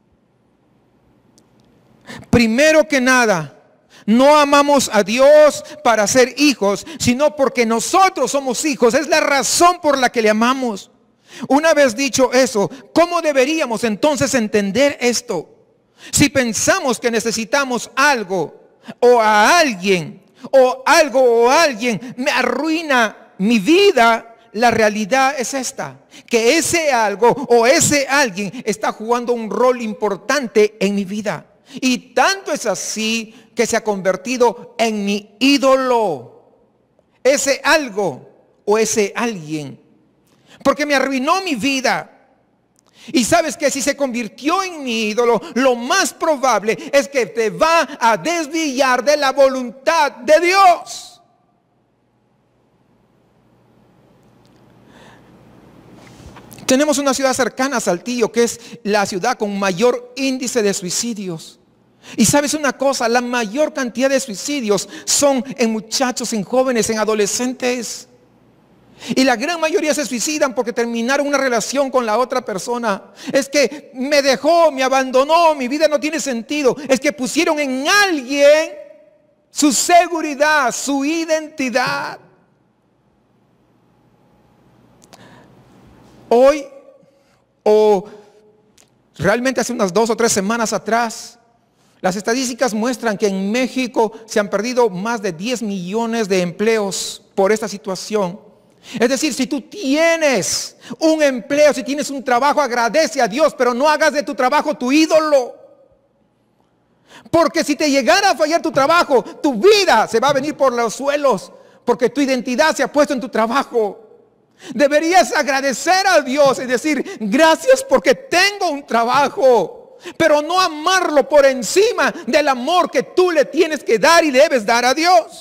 Primero que nada, no amamos a Dios para ser hijos, sino porque nosotros somos hijos. Es la razón por la que le amamos. Una vez dicho eso, ¿cómo deberíamos entonces entender esto? Si pensamos que necesitamos algo o a alguien, o algo o alguien me arruina mi vida, la realidad es esta, que ese algo o ese alguien está jugando un rol importante en mi vida. Y tanto es así que se ha convertido en mi ídolo. Ese algo o ese alguien. Porque me arruinó mi vida. Y sabes que si se convirtió en mi ídolo, lo más probable es que te va a desviar de la voluntad de Dios. Tenemos una ciudad cercana a Saltillo, que es la ciudad con mayor índice de suicidios. Y sabes una cosa, la mayor cantidad de suicidios son en muchachos, en jóvenes, en adolescentes. Y la gran mayoría se suicidan porque terminaron una relación con la otra persona. Es que me dejó, me abandonó, mi vida no tiene sentido. Es que pusieron en alguien su seguridad, su identidad. Hoy, o realmente hace unas dos o tres semanas atrás, las estadísticas muestran que en México se han perdido más de diez millones de empleos por esta situación. Es decir, si tú tienes un empleo, si tienes un trabajo, agradece a Dios, pero no hagas de tu trabajo tu ídolo. Porque si te llegara a fallar tu trabajo, tu vida se va a venir por los suelos, porque tu identidad se ha puesto en tu trabajo. Deberías agradecer a Dios y decir, gracias porque tengo un trabajo, pero no amarlo por encima del amor que tú le tienes que dar y debes dar a Dios.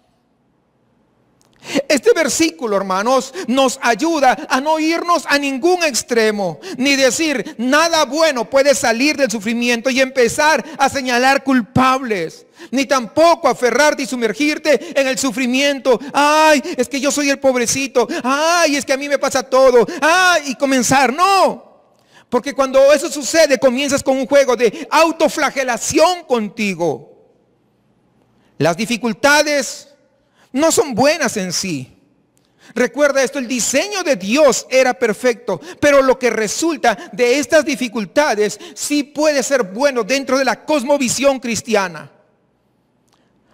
Este versículo, hermanos, nos ayuda a no irnos a ningún extremo, ni decir nada bueno puede salir del sufrimiento y empezar a señalar culpables, ni tampoco aferrarte y sumergirte en el sufrimiento. Ay, es que yo soy el pobrecito. Ay, es que a mí me pasa todo. Ay, y comenzar, no. Porque cuando eso sucede, comienzas con un juego de autoflagelación contigo. Las dificultades no son buenas en sí. Recuerda esto, el diseño de Dios era perfecto, pero lo que resulta de estas dificultades sí puede ser bueno dentro de la cosmovisión cristiana.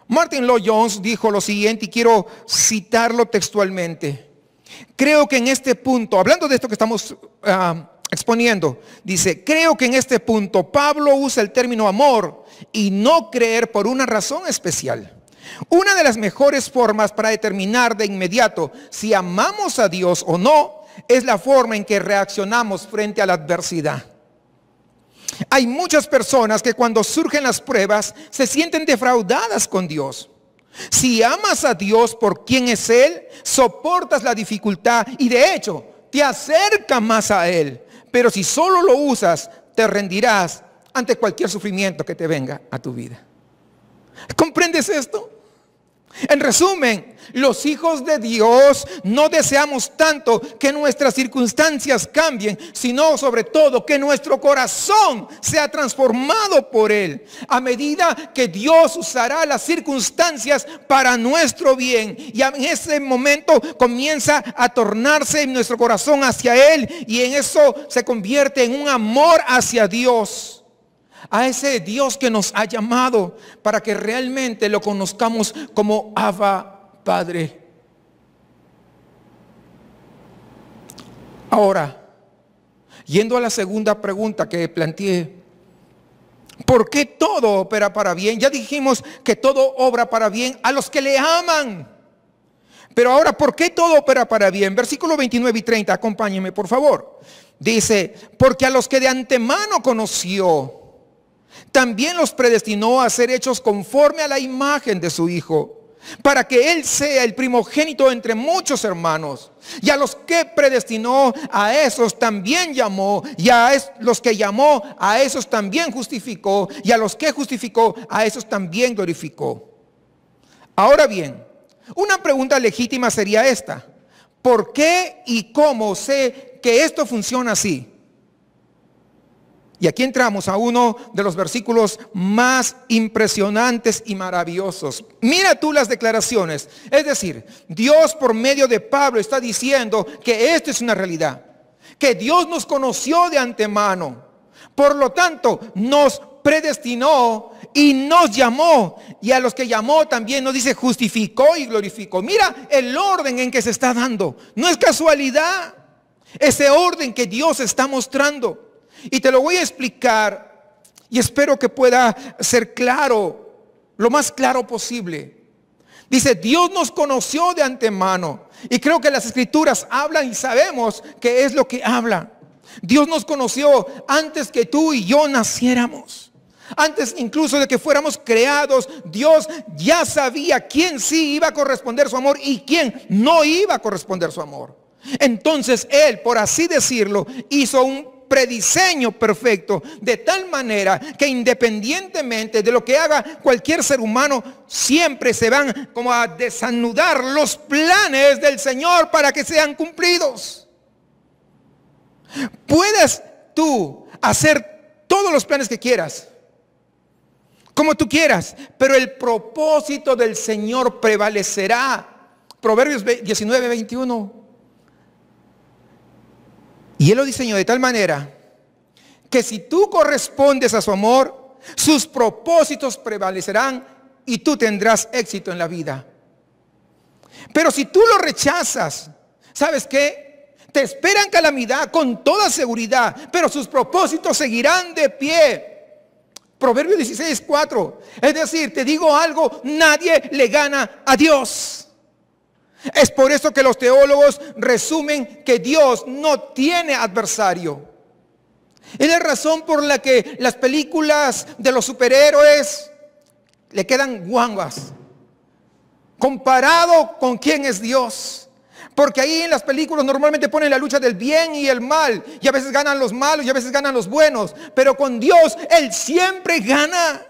Martin Lloyd-Jones dijo lo siguiente y quiero citarlo textualmente. Creo que en este punto, hablando de esto que estamos uh, exponiendo, dice, creo que en este punto Pablo usa el término amor y no creer por una razón especial. Una de las mejores formas para determinar de inmediato si amamos a Dios o no es la forma en que reaccionamos frente a la adversidad. Hay muchas personas que cuando surgen las pruebas se sienten defraudadas con Dios. Si amas a Dios por quien es Él, soportas la dificultad y de hecho te acerca más a Él. Pero si solo lo usas, te rendirás ante cualquier sufrimiento que te venga a tu vida. ¿Comprendes esto? En resumen, los hijos de Dios no deseamos tanto que nuestras circunstancias cambien, sino sobre todo que nuestro corazón sea transformado por Él. A medida que Dios usará las circunstancias para nuestro bien, y en ese momento comienza a tornarse nuestro corazón hacia Él, y en eso se convierte en un amor hacia Dios. A ese Dios que nos ha llamado para que realmente lo conozcamos como Abba Padre. Ahora, yendo a la segunda pregunta que planteé, ¿por qué todo opera para bien? Ya dijimos que todo obra para bien a los que le aman. Pero ahora, ¿por qué todo opera para bien? Versículo veintinueve y treinta, acompáñenme por favor. Dice, porque a los que de antemano conoció, también los predestinó a ser hechos conforme a la imagen de su Hijo, para que Él sea el primogénito entre muchos hermanos. Y a los que predestinó, a esos también llamó. Y a los que llamó, a esos también justificó. Y a los que justificó, a esos también glorificó. Ahora bien, una pregunta legítima sería esta: ¿por qué y cómo sé que esto funciona así? Y aquí entramos a uno de los versículos más impresionantes y maravillosos. Mira tú las declaraciones. Es decir, Dios por medio de Pablo está diciendo que esto es una realidad. Que Dios nos conoció de antemano. Por lo tanto, nos predestinó y nos llamó. Y a los que llamó también nos dice justificó y glorificó. Mira el orden en que se está dando. No es casualidad. Ese orden que Dios está mostrando. Y te lo voy a explicar y espero que pueda ser claro, lo más claro posible. Dice, Dios nos conoció de antemano. Y creo que las escrituras hablan y sabemos que es lo que habla. Dios nos conoció antes que tú y yo naciéramos. Antes incluso de que fuéramos creados, Dios ya sabía quién sí iba a corresponder su amor y quién no iba a corresponder su amor. Entonces Él, por así decirlo, hizo un prediseño perfecto, de tal manera que independientemente de lo que haga cualquier ser humano, siempre se van como a desanudar los planes del Señor para que sean cumplidos. Puedes tú hacer todos los planes que quieras, como tú quieras, pero el propósito del Señor prevalecerá. Proverbios diecinueve, veintiuno. Y Él lo diseñó de tal manera que si tú correspondes a su amor, sus propósitos prevalecerán y tú tendrás éxito en la vida. Pero si tú lo rechazas, ¿sabes qué? Te esperan calamidad con toda seguridad, pero sus propósitos seguirán de pie. Proverbios dieciséis, cuatro. Es decir, te digo algo, nadie le gana a Dios. Es por eso que los teólogos resumen que Dios no tiene adversario. Es la razón por la que las películas de los superhéroes le quedan guangas comparado con quién es Dios. Porque ahí en las películas normalmente ponen la lucha del bien y el mal, y a veces ganan los malos y a veces ganan los buenos, pero con Dios Él siempre gana.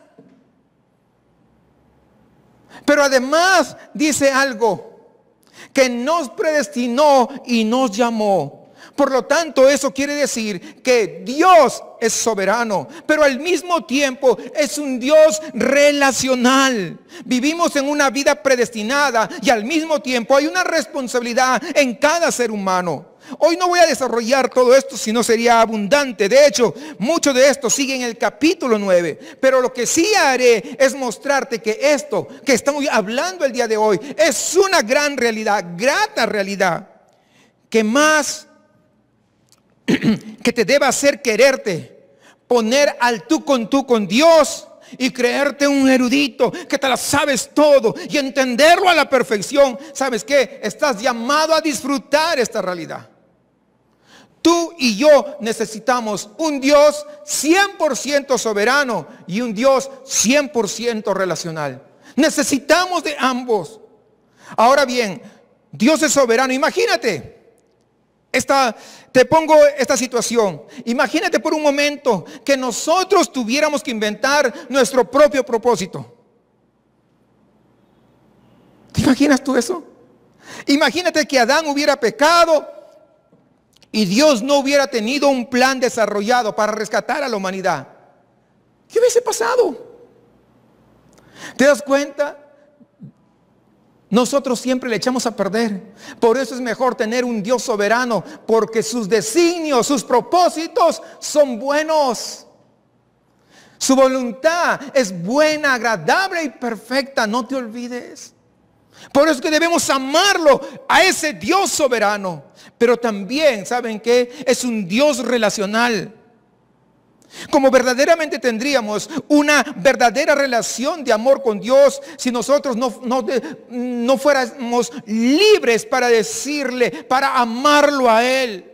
Pero además dice algo, que nos predestinó y nos llamó. Por lo tanto, eso quiere decir que Dios es soberano, pero al mismo tiempo es un Dios relacional. Vivimos en una vida predestinada y al mismo tiempo hay una responsabilidad en cada ser humano. Hoy no voy a desarrollar todo esto, si no sería abundante. De hecho, mucho de esto sigue en el capítulo nueve. Pero lo que sí haré es mostrarte que esto que estamos hablando el día de hoy es una gran realidad, grata realidad, que más que te deba hacer quererte, poner al tú con tú con Dios y creerte un erudito que te la sabes todo y entenderlo a la perfección. ¿Sabes qué? Estás llamado a disfrutar esta realidad. Tú y yo necesitamos un Dios cien por ciento soberano y un Dios cien por ciento relacional. Necesitamos de ambos. Ahora bien, Dios es soberano. Imagínate, esta, te pongo esta situación. Imagínate por un momento que nosotros tuviéramos que inventar nuestro propio propósito. ¿Te imaginas tú eso? Imagínate que Adán hubiera pecado y Dios no hubiera tenido un plan desarrollado para rescatar a la humanidad. ¿Qué hubiese pasado? ¿Te das cuenta? Nosotros siempre le echamos a perder. Por eso es mejor tener un Dios soberano, porque sus designios, sus propósitos son buenos. Su voluntad es buena, agradable y perfecta. No te olvides. Por eso es que debemos amarlo, a ese Dios soberano. Pero también, ¿saben qué? Es un Dios relacional. Como verdaderamente tendríamos una verdadera relación de amor con Dios si nosotros no, no, no fuéramos libres para decirle, para amarlo a Él.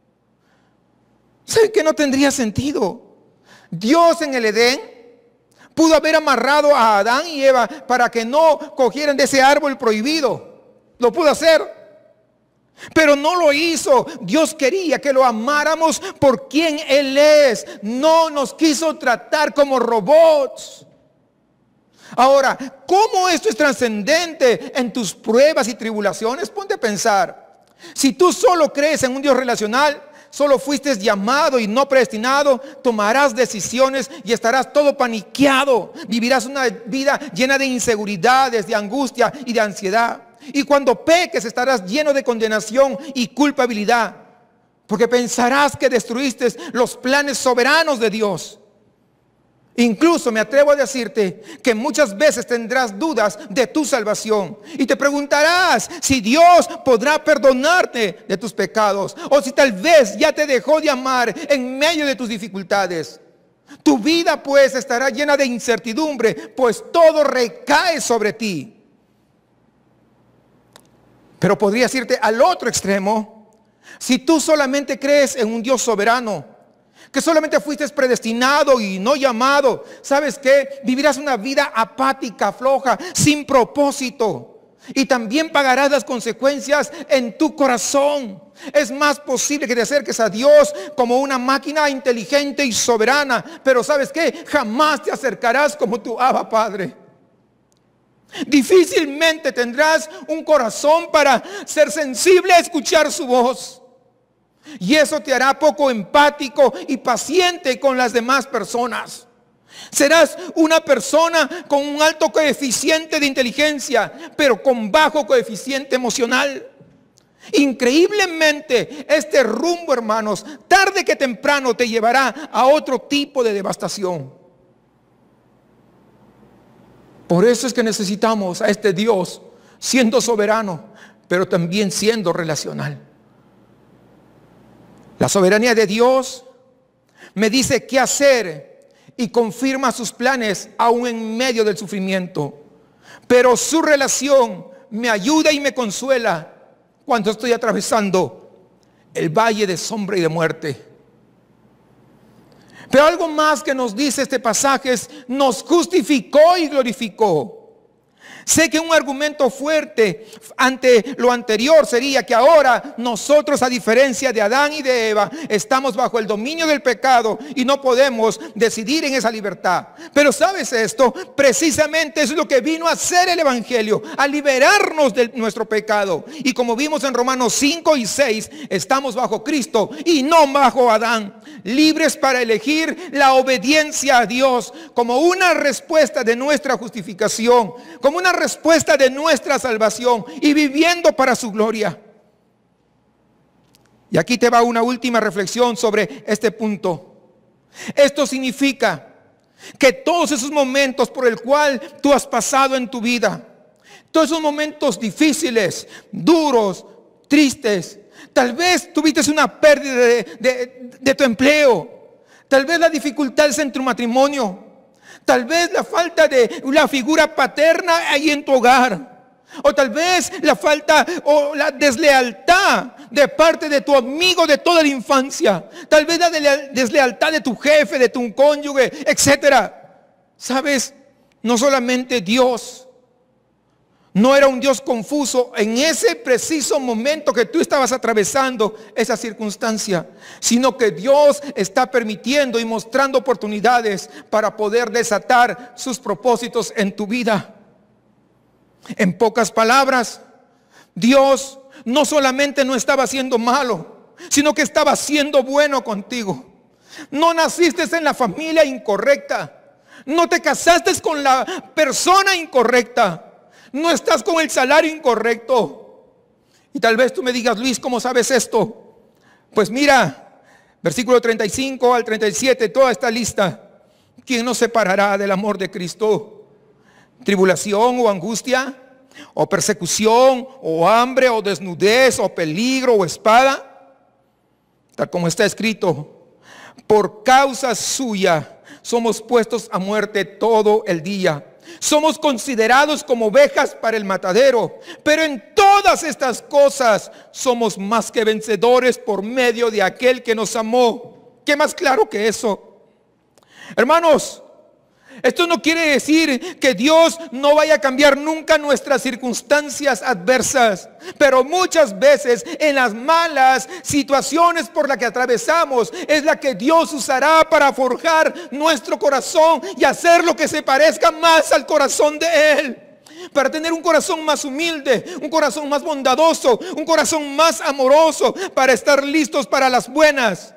¿Saben qué? No tendría sentido. Dios en el Edén pudo haber amarrado a Adán y Eva para que no cogieran de ese árbol prohibido. Lo pudo hacer. Pero no lo hizo. Dios quería que lo amáramos por quien Él es. No nos quiso tratar como robots. Ahora, ¿cómo esto es trascendente en tus pruebas y tribulaciones? Ponte a pensar. Si tú solo crees en un Dios relacional, solo fuiste llamado y no predestinado, tomarás decisiones y estarás todo paniqueado. Vivirás una vida llena de inseguridades, de angustia y de ansiedad. Y cuando peques estarás lleno de condenación y culpabilidad, porque pensarás que destruiste los planes soberanos de Dios. Incluso me atrevo a decirte que muchas veces tendrás dudas de tu salvación y te preguntarás si Dios podrá perdonarte de tus pecados o si tal vez ya te dejó de amar en medio de tus dificultades. Tu vida pues estará llena de incertidumbre, pues todo recae sobre ti. Pero podrías irte al otro extremo. Si tú solamente crees en un Dios soberano, que solamente fuiste predestinado y no llamado, ¿sabes qué? Vivirás una vida apática, floja, sin propósito. Y también pagarás las consecuencias en tu corazón. Es más posible que te acerques a Dios como una máquina inteligente y soberana, pero ¿sabes qué? Jamás te acercarás como tu Abba Padre. Difícilmente tendrás un corazón para ser sensible a escuchar su voz. Y eso te hará poco empático y paciente con las demás personas. Serás una persona con un alto coeficiente de inteligencia, pero con bajo coeficiente emocional. Increíblemente, este rumbo, hermanos, tarde que temprano te llevará a otro tipo de devastación. Por eso es que necesitamos a este Dios siendo soberano, pero también siendo relacional. La soberanía de Dios me dice qué hacer y confirma sus planes aún en medio del sufrimiento. Pero su relación me ayuda y me consuela cuando estoy atravesando el valle de sombra y de muerte. Pero algo más que nos dice este pasaje es: nos justificó y glorificó. Sé que un argumento fuerte ante lo anterior sería que ahora nosotros, a diferencia de Adán y de Eva, estamos bajo el dominio del pecado y no podemos decidir en esa libertad. Pero ¿sabes esto? Precisamente es lo que vino a hacer el Evangelio, a liberarnos de nuestro pecado. Y como vimos en Romanos cinco y seis, estamos bajo Cristo y no bajo Adán, libres para elegir la obediencia a Dios como una respuesta de nuestra justificación, como una respuesta de nuestra salvación y viviendo para su gloria. Y aquí te va una última reflexión sobre este punto. Esto significa que todos esos momentos por el cual tú has pasado en tu vida, todos esos momentos difíciles, duros, tristes, tal vez tuviste una pérdida de, de, de tu empleo, tal vez las dificultades en tu matrimonio, tal vez la falta de una figura paterna ahí en tu hogar, o tal vez la falta o la deslealtad de parte de tu amigo de toda la infancia, tal vez la deslealtad de tu jefe, de tu cónyuge, etcétera. ¿Sabes? No solamente Dios no era un Dios confuso en ese preciso momento que tú estabas atravesando esa circunstancia, sino que Dios está permitiendo y mostrando oportunidades para poder desatar sus propósitos en tu vida. En pocas palabras, Dios no solamente no estaba siendo malo, sino que estaba siendo bueno contigo. No naciste en la familia incorrecta, no te casaste con la persona incorrecta, no estás con el salario incorrecto. Y tal vez tú me digas, Luis, ¿cómo sabes esto? Pues mira, versículo treinta y cinco al treinta y siete, toda esta lista. ¿Quién nos separará del amor de Cristo? ¿Tribulación o angustia? ¿O persecución? ¿O hambre? ¿O desnudez? ¿O peligro? ¿O espada? Tal como está escrito, por causa suya somos puestos a muerte todo el día. Somos considerados como ovejas para el matadero, pero en todas estas cosas somos más que vencedores por medio de aquel que nos amó. ¿Qué más claro que eso? Hermanos, esto no quiere decir que Dios no vaya a cambiar nunca nuestras circunstancias adversas, pero muchas veces en las malas situaciones por las que atravesamos es la que Dios usará para forjar nuestro corazón y hacer lo que se parezca más al corazón de Él. Para tener un corazón más humilde, un corazón más bondadoso, un corazón más amoroso, para estar listos para las buenas.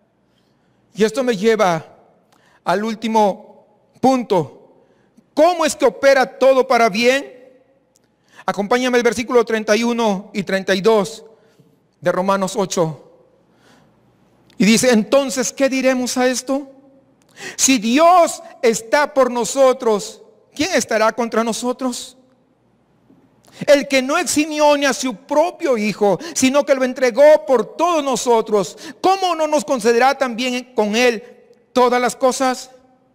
Y esto me lleva al último punto. ¿Cómo es que opera todo para bien? Acompáñame el versículo treinta y uno y treinta y dos de Romanos ocho. Y dice, entonces, ¿qué diremos a esto? Si Dios está por nosotros, ¿quién estará contra nosotros? El que no eximió ni a su propio Hijo, sino que lo entregó por todos nosotros, ¿cómo no nos concederá también con Él todas las cosas?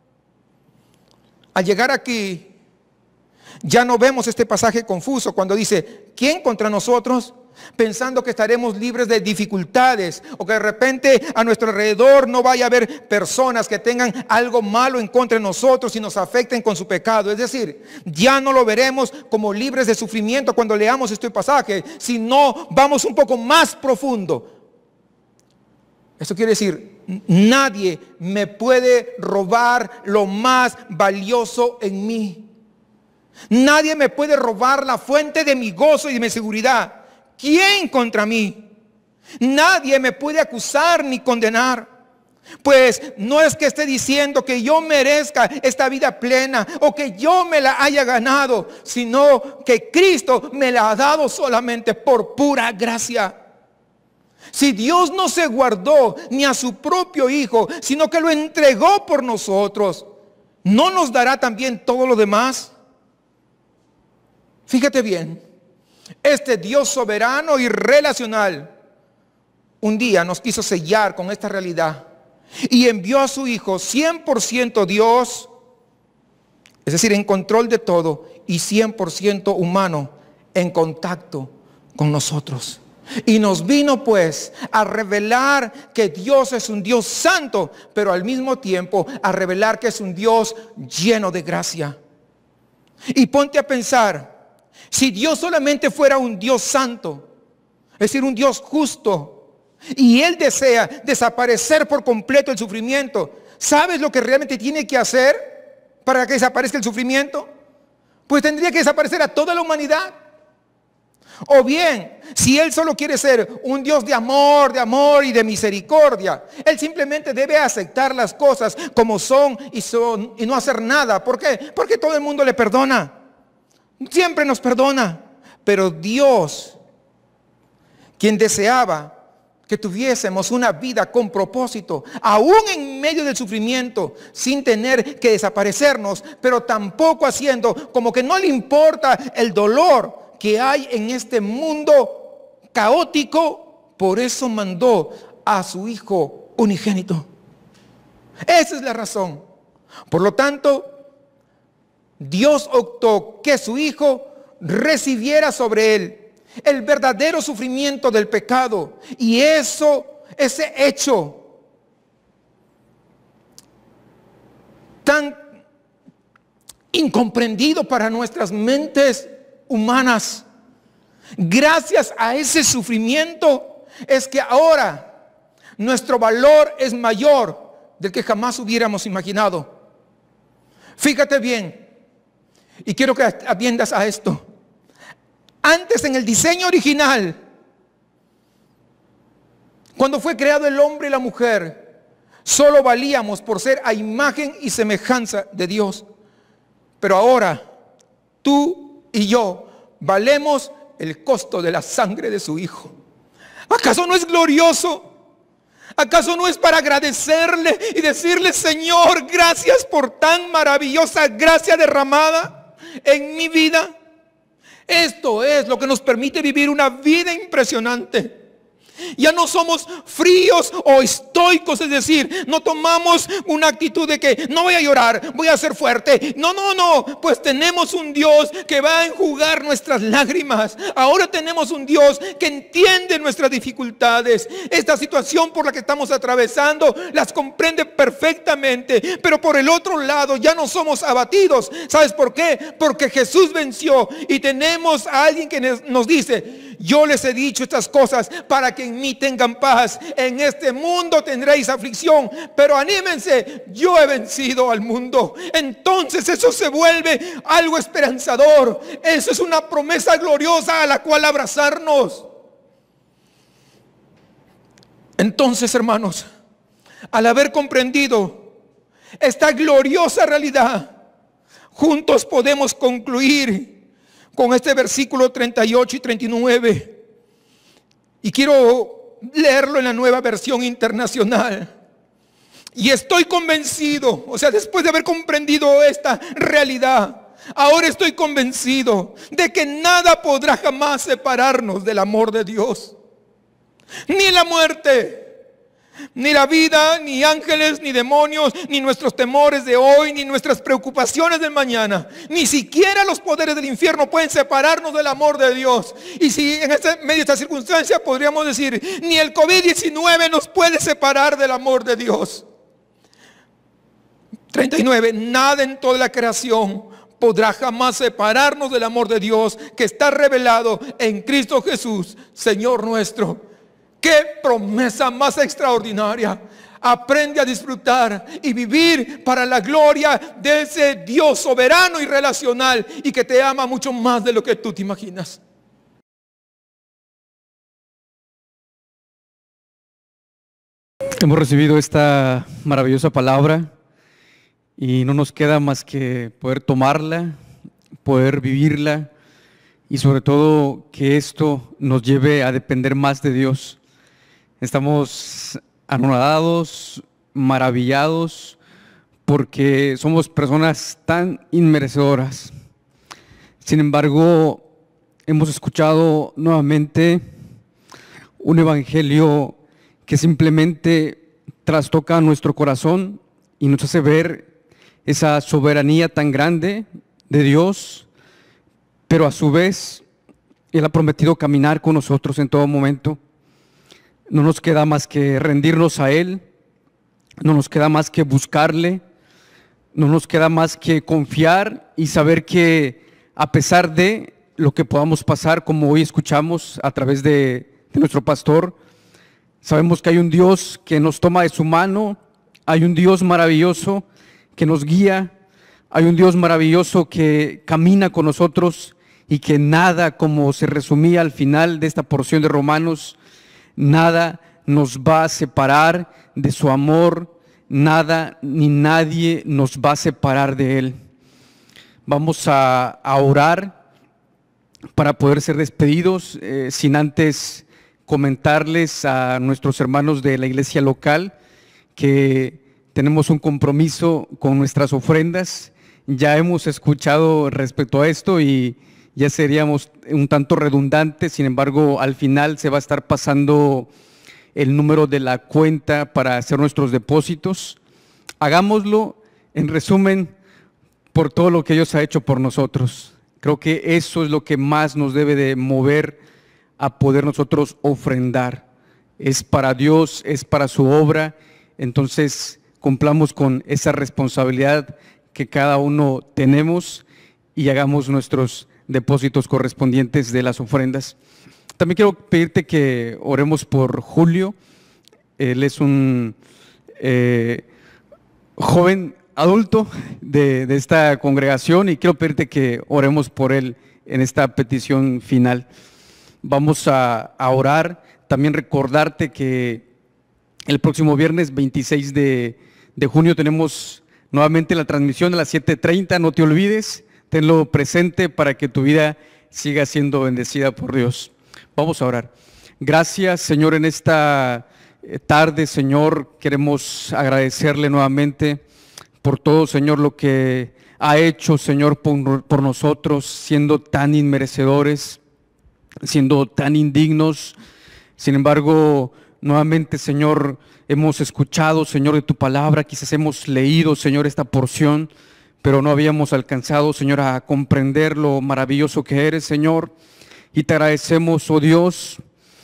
Al llegar aquí, ya no vemos este pasaje confuso cuando dice, ¿quién contra nosotros? Pensando que estaremos libres de dificultades o que de repente a nuestro alrededor no vaya a haber personas que tengan algo malo en contra de nosotros y nos afecten con su pecado. Es decir, ya no lo veremos como libres de sufrimiento cuando leamos este pasaje, sino vamos un poco más profundo. Esto quiere decir, nadie me puede robar lo más valioso en mí. Nadie me puede robar la fuente de mi gozo y de mi seguridad. ¿Quién contra mí? Nadie me puede acusar ni condenar. Pues no es que esté diciendo que yo merezca esta vida plena o que yo me la haya ganado, sino que Cristo me la ha dado solamente por pura gracia. Si Dios no se guardó ni a su propio Hijo, sino que lo entregó por nosotros, ¿no nos dará también todo lo demás? Fíjate bien, este Dios soberano y relacional un día nos quiso sellar con esta realidad y envió a su Hijo cien por ciento Dios, es decir, en control de todo, y cien por ciento humano en contacto con nosotros. Y nos vino pues a revelar que Dios es un Dios santo, pero al mismo tiempo a revelar que es un Dios lleno de gracia. Y ponte a pensar, si Dios solamente fuera un Dios santo, es decir, un Dios justo, y Él desea desaparecer por completo el sufrimiento, ¿sabes lo que realmente tiene que hacer para que desaparezca el sufrimiento? Pues tendría que desaparecer a toda la humanidad. O bien, si Él solo quiere ser un Dios de amor, de amor y de misericordia, Él simplemente debe aceptar las cosas como son y, son, y no hacer nada. ¿Por qué? Porque todo el mundo le perdona. Siempre nos perdona. Pero Dios, quien deseaba que tuviésemos una vida con propósito, aún en medio del sufrimiento, sin tener que desaparecernos, pero tampoco haciendo como que no le importa el dolor que hay en este mundo caótico. Por eso mandó a su Hijo unigénito. Esa es la razón. Por lo tanto, Dios optó que su Hijo recibiera sobre él el verdadero sufrimiento del pecado. Y eso, ese hecho tan incomprendido para nuestras mentes humanas, gracias a ese sufrimiento es que ahora nuestro valor es mayor del que jamás hubiéramos imaginado. Fíjate bien, y quiero que atiendas a esto. Antes, en el diseño original, cuando fue creado el hombre y la mujer, solo valíamos por ser a imagen y semejanza de Dios. Pero ahora, tú y yo valemos el costo de la sangre de su Hijo. ¿Acaso no es glorioso? ¿Acaso no es para agradecerle y decirle: Señor, gracias por tan maravillosa gracia derramada en mi vida? Esto es lo que nos permite vivir una vida impresionante. Ya no somos fríos o estoicos, es decir, no tomamos una actitud de que no voy a llorar, voy a ser fuerte. No, no, no, pues tenemos un Dios que va a enjugar nuestras lágrimas. Ahora tenemos un Dios que entiende nuestras dificultades. Esta situación por la que estamos atravesando las comprende perfectamente. Pero por el otro lado ya no somos abatidos. ¿Sabes por qué? Porque Jesús venció y tenemos a alguien que nos dice: yo les he dicho estas cosas para que en mí tengan paz. En este mundo tendréis aflicción, pero anímense, yo he vencido al mundo. Entonces eso se vuelve algo esperanzador. Eso es una promesa gloriosa a la cual abrazarnos. Entonces, hermanos, al haber comprendido esta gloriosa realidad, juntos podemos concluir con este versículo treinta y ocho y treinta y nueve. Y quiero leerlo en la Nueva Versión Internacional. Y estoy convencido, o sea, después de haber comprendido esta realidad, ahora estoy convencido de que nada podrá jamás separarnos del amor de Dios. Ni la muerte, ni la vida, ni ángeles, ni demonios, ni nuestros temores de hoy, ni nuestras preocupaciones del mañana, ni siquiera los poderes del infierno pueden separarnos del amor de Dios. Y si en este, medio de esta circunstancia podríamos decir, ni el COVID diecinueve nos puede separar del amor de Dios. treinta y nueve. Nada en toda la creación podrá jamás separarnos del amor de Dios que está revelado en Cristo Jesús, Señor nuestro. ¡Qué promesa más extraordinaria! Aprende a disfrutar y vivir para la gloria de ese Dios soberano y relacional, y que te ama mucho más de lo que tú te imaginas. Hemos recibido esta maravillosa palabra y no nos queda más que poder tomarla, poder vivirla, y sobre todo que esto nos lleve a depender más de Dios. Estamos anonadados, maravillados, porque somos personas tan inmerecedoras. Sin embargo, hemos escuchado nuevamente un evangelio que simplemente trastoca nuestro corazón y nos hace ver esa soberanía tan grande de Dios, pero a su vez Él ha prometido caminar con nosotros en todo momento. No nos queda más que rendirnos a Él, no nos queda más que buscarle, no nos queda más que confiar y saber que a pesar de lo que podamos pasar, como hoy escuchamos a través de, de nuestro pastor, sabemos que hay un Dios que nos toma de su mano, hay un Dios maravilloso que nos guía, hay un Dios maravilloso que camina con nosotros, y que nada, como se resumía al final de esta porción de Romanos, nada nos va a separar de su amor, nada ni nadie nos va a separar de Él. Vamos a, a orar para poder ser despedidos, eh, sin antes comentarles a nuestros hermanos de la iglesia local que tenemos un compromiso con nuestras ofrendas. Ya hemos escuchado respecto a esto y ya seríamos un tanto redundantes, sin embargo, al final se va a estar pasando el número de la cuenta para hacer nuestros depósitos. Hagámoslo, en resumen, por todo lo que Dios ha hecho por nosotros. Creo que eso es lo que más nos debe de mover a poder nosotros ofrendar. Es para Dios, es para su obra, entonces cumplamos con esa responsabilidad que cada uno tenemos y hagamos nuestros depósitos correspondientes de las ofrendas. También quiero pedirte que oremos por Julio. Él es un eh, joven adulto de, de esta congregación y quiero pedirte que oremos por él en esta petición final. Vamos a, a orar. También recordarte que el próximo viernes veintiséis de junio tenemos nuevamente la transmisión a las siete treinta. No te olvides, tenlo presente para que tu vida siga siendo bendecida por Dios. Vamos a orar. Gracias, Señor, en esta tarde, Señor, queremos agradecerle nuevamente por todo, Señor, lo que ha hecho, Señor, por, por nosotros, siendo tan inmerecedores, siendo tan indignos. Sin embargo, nuevamente, Señor, hemos escuchado, Señor, de tu palabra, quizás hemos leído, Señor, esta porción, pero no habíamos alcanzado, Señor, a comprender lo maravilloso que eres, Señor. Y te agradecemos, oh Dios,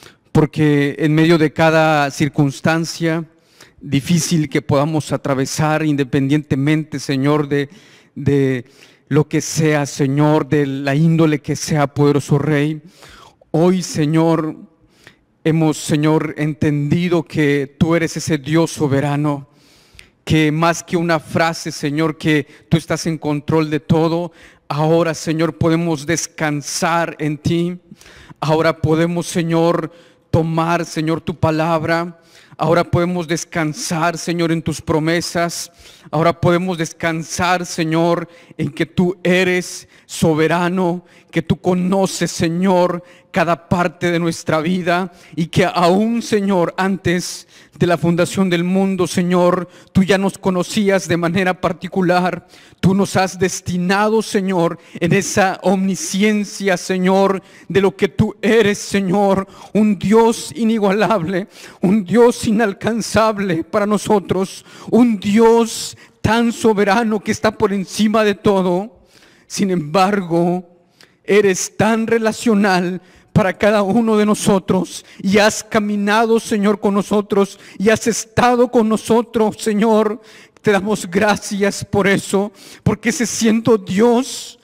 porque en medio de cada circunstancia difícil que podamos atravesar, independientemente, Señor, de, de lo que sea, Señor, de la índole que sea, poderoso Rey, hoy, Señor, hemos, Señor, entendido que tú eres ese Dios soberano, que más que una frase, Señor, que tú estás en control de todo. Ahora, Señor, podemos descansar en ti. Ahora podemos, Señor, tomar, Señor, tu palabra. Ahora podemos descansar, Señor, en tus promesas. Ahora podemos descansar, Señor, en que tú eres soberano, que tú conoces, Señor, cada parte de nuestra vida y que aún, Señor, antes de la fundación del mundo, Señor, tú ya nos conocías de manera particular. Tú nos has destinado, Señor, en esa omnisciencia, Señor, de lo que tú eres, Señor, un Dios inigualable, un Dios inalcanzable para nosotros, un Dios tan soberano que está por encima de todo. Sin embargo, eres tan relacional para cada uno de nosotros y has caminado, Señor, con nosotros y has estado con nosotros, Señor. Te damos gracias por eso, porque se siento Dios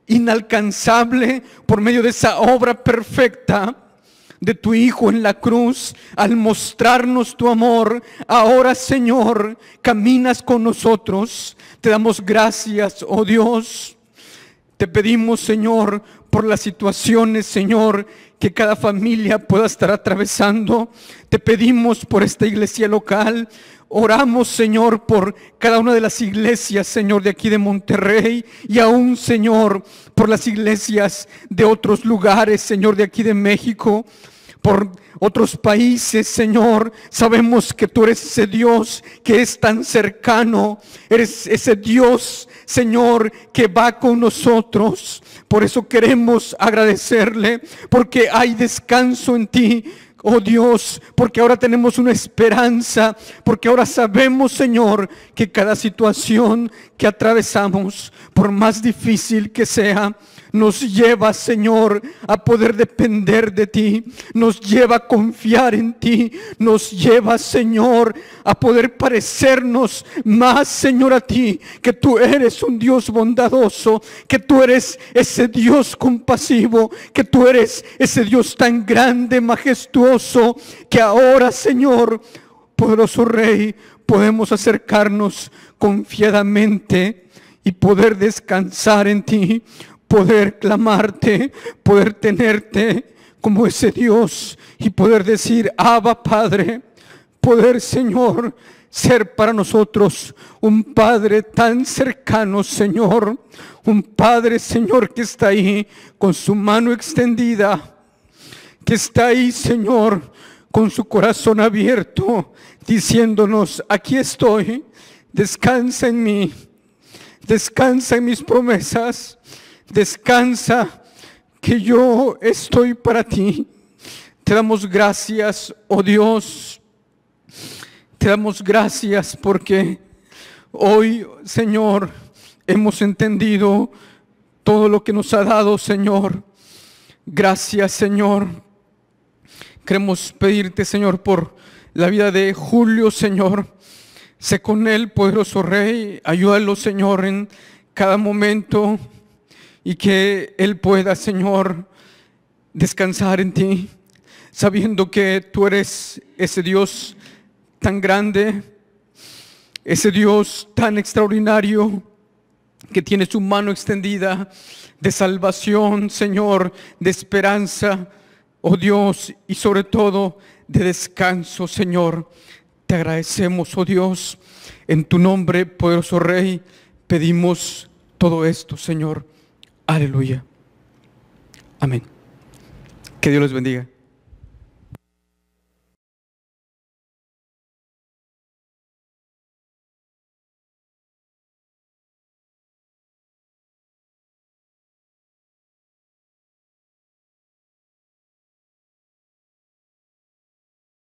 inalcanzable por medio de esa obra perfecta de tu Hijo en la cruz, al mostrarnos tu amor. Ahora, Señor, caminas con nosotros. Te damos gracias, oh Dios. Te pedimos, Señor, por las situaciones, Señor, que cada familia pueda estar atravesando. Te pedimos por esta iglesia local. Oramos, Señor, por cada una de las iglesias, Señor, de aquí de Monterrey y aún, Señor, por las iglesias de otros lugares, Señor, de aquí de México, por otros países, Señor. Sabemos que tú eres ese Dios que es tan cercano, eres ese Dios, Señor, que va con nosotros. Por eso queremos agradecerle, porque hay descanso en ti, oh Dios, porque ahora tenemos una esperanza, porque ahora sabemos, Señor, que cada situación que atravesamos, por más difícil que sea, nos lleva, Señor, a poder depender de ti, nos lleva a confiar en ti, nos lleva, Señor, a poder parecernos más, Señor, a ti, que tú eres un Dios bondadoso, que tú eres ese Dios compasivo, que tú eres ese Dios tan grande, majestuoso, que ahora, Señor, poderoso Rey, podemos acercarnos confiadamente y poder descansar en ti, poder clamarte, poder tenerte como ese Dios y poder decir, Abba Padre, poder, Señor, ser para nosotros un Padre tan cercano, Señor, un Padre, Señor, que está ahí con su mano extendida, que está ahí, Señor, con su corazón abierto, diciéndonos: aquí estoy, descansa en mí, descansa en mis promesas, descansa que yo estoy para ti. Te damos gracias, oh Dios, te damos gracias porque hoy, Señor, hemos entendido todo lo que nos ha dado, Señor. Gracias, Señor. Queremos pedirte, Señor, por la vida de Julio, Señor. Sé con él, poderoso Rey. Ayúdalo, Señor, en cada momento, y que él pueda, Señor, descansar en ti, sabiendo que tú eres ese Dios tan grande, ese Dios tan extraordinario, que tiene su mano extendida de salvación, Señor, de esperanza, oh Dios, y sobre todo de descanso, Señor. Te agradecemos, oh Dios, en tu nombre, poderoso Rey, pedimos todo esto, Señor. Aleluya. Amén. Que Dios les bendiga.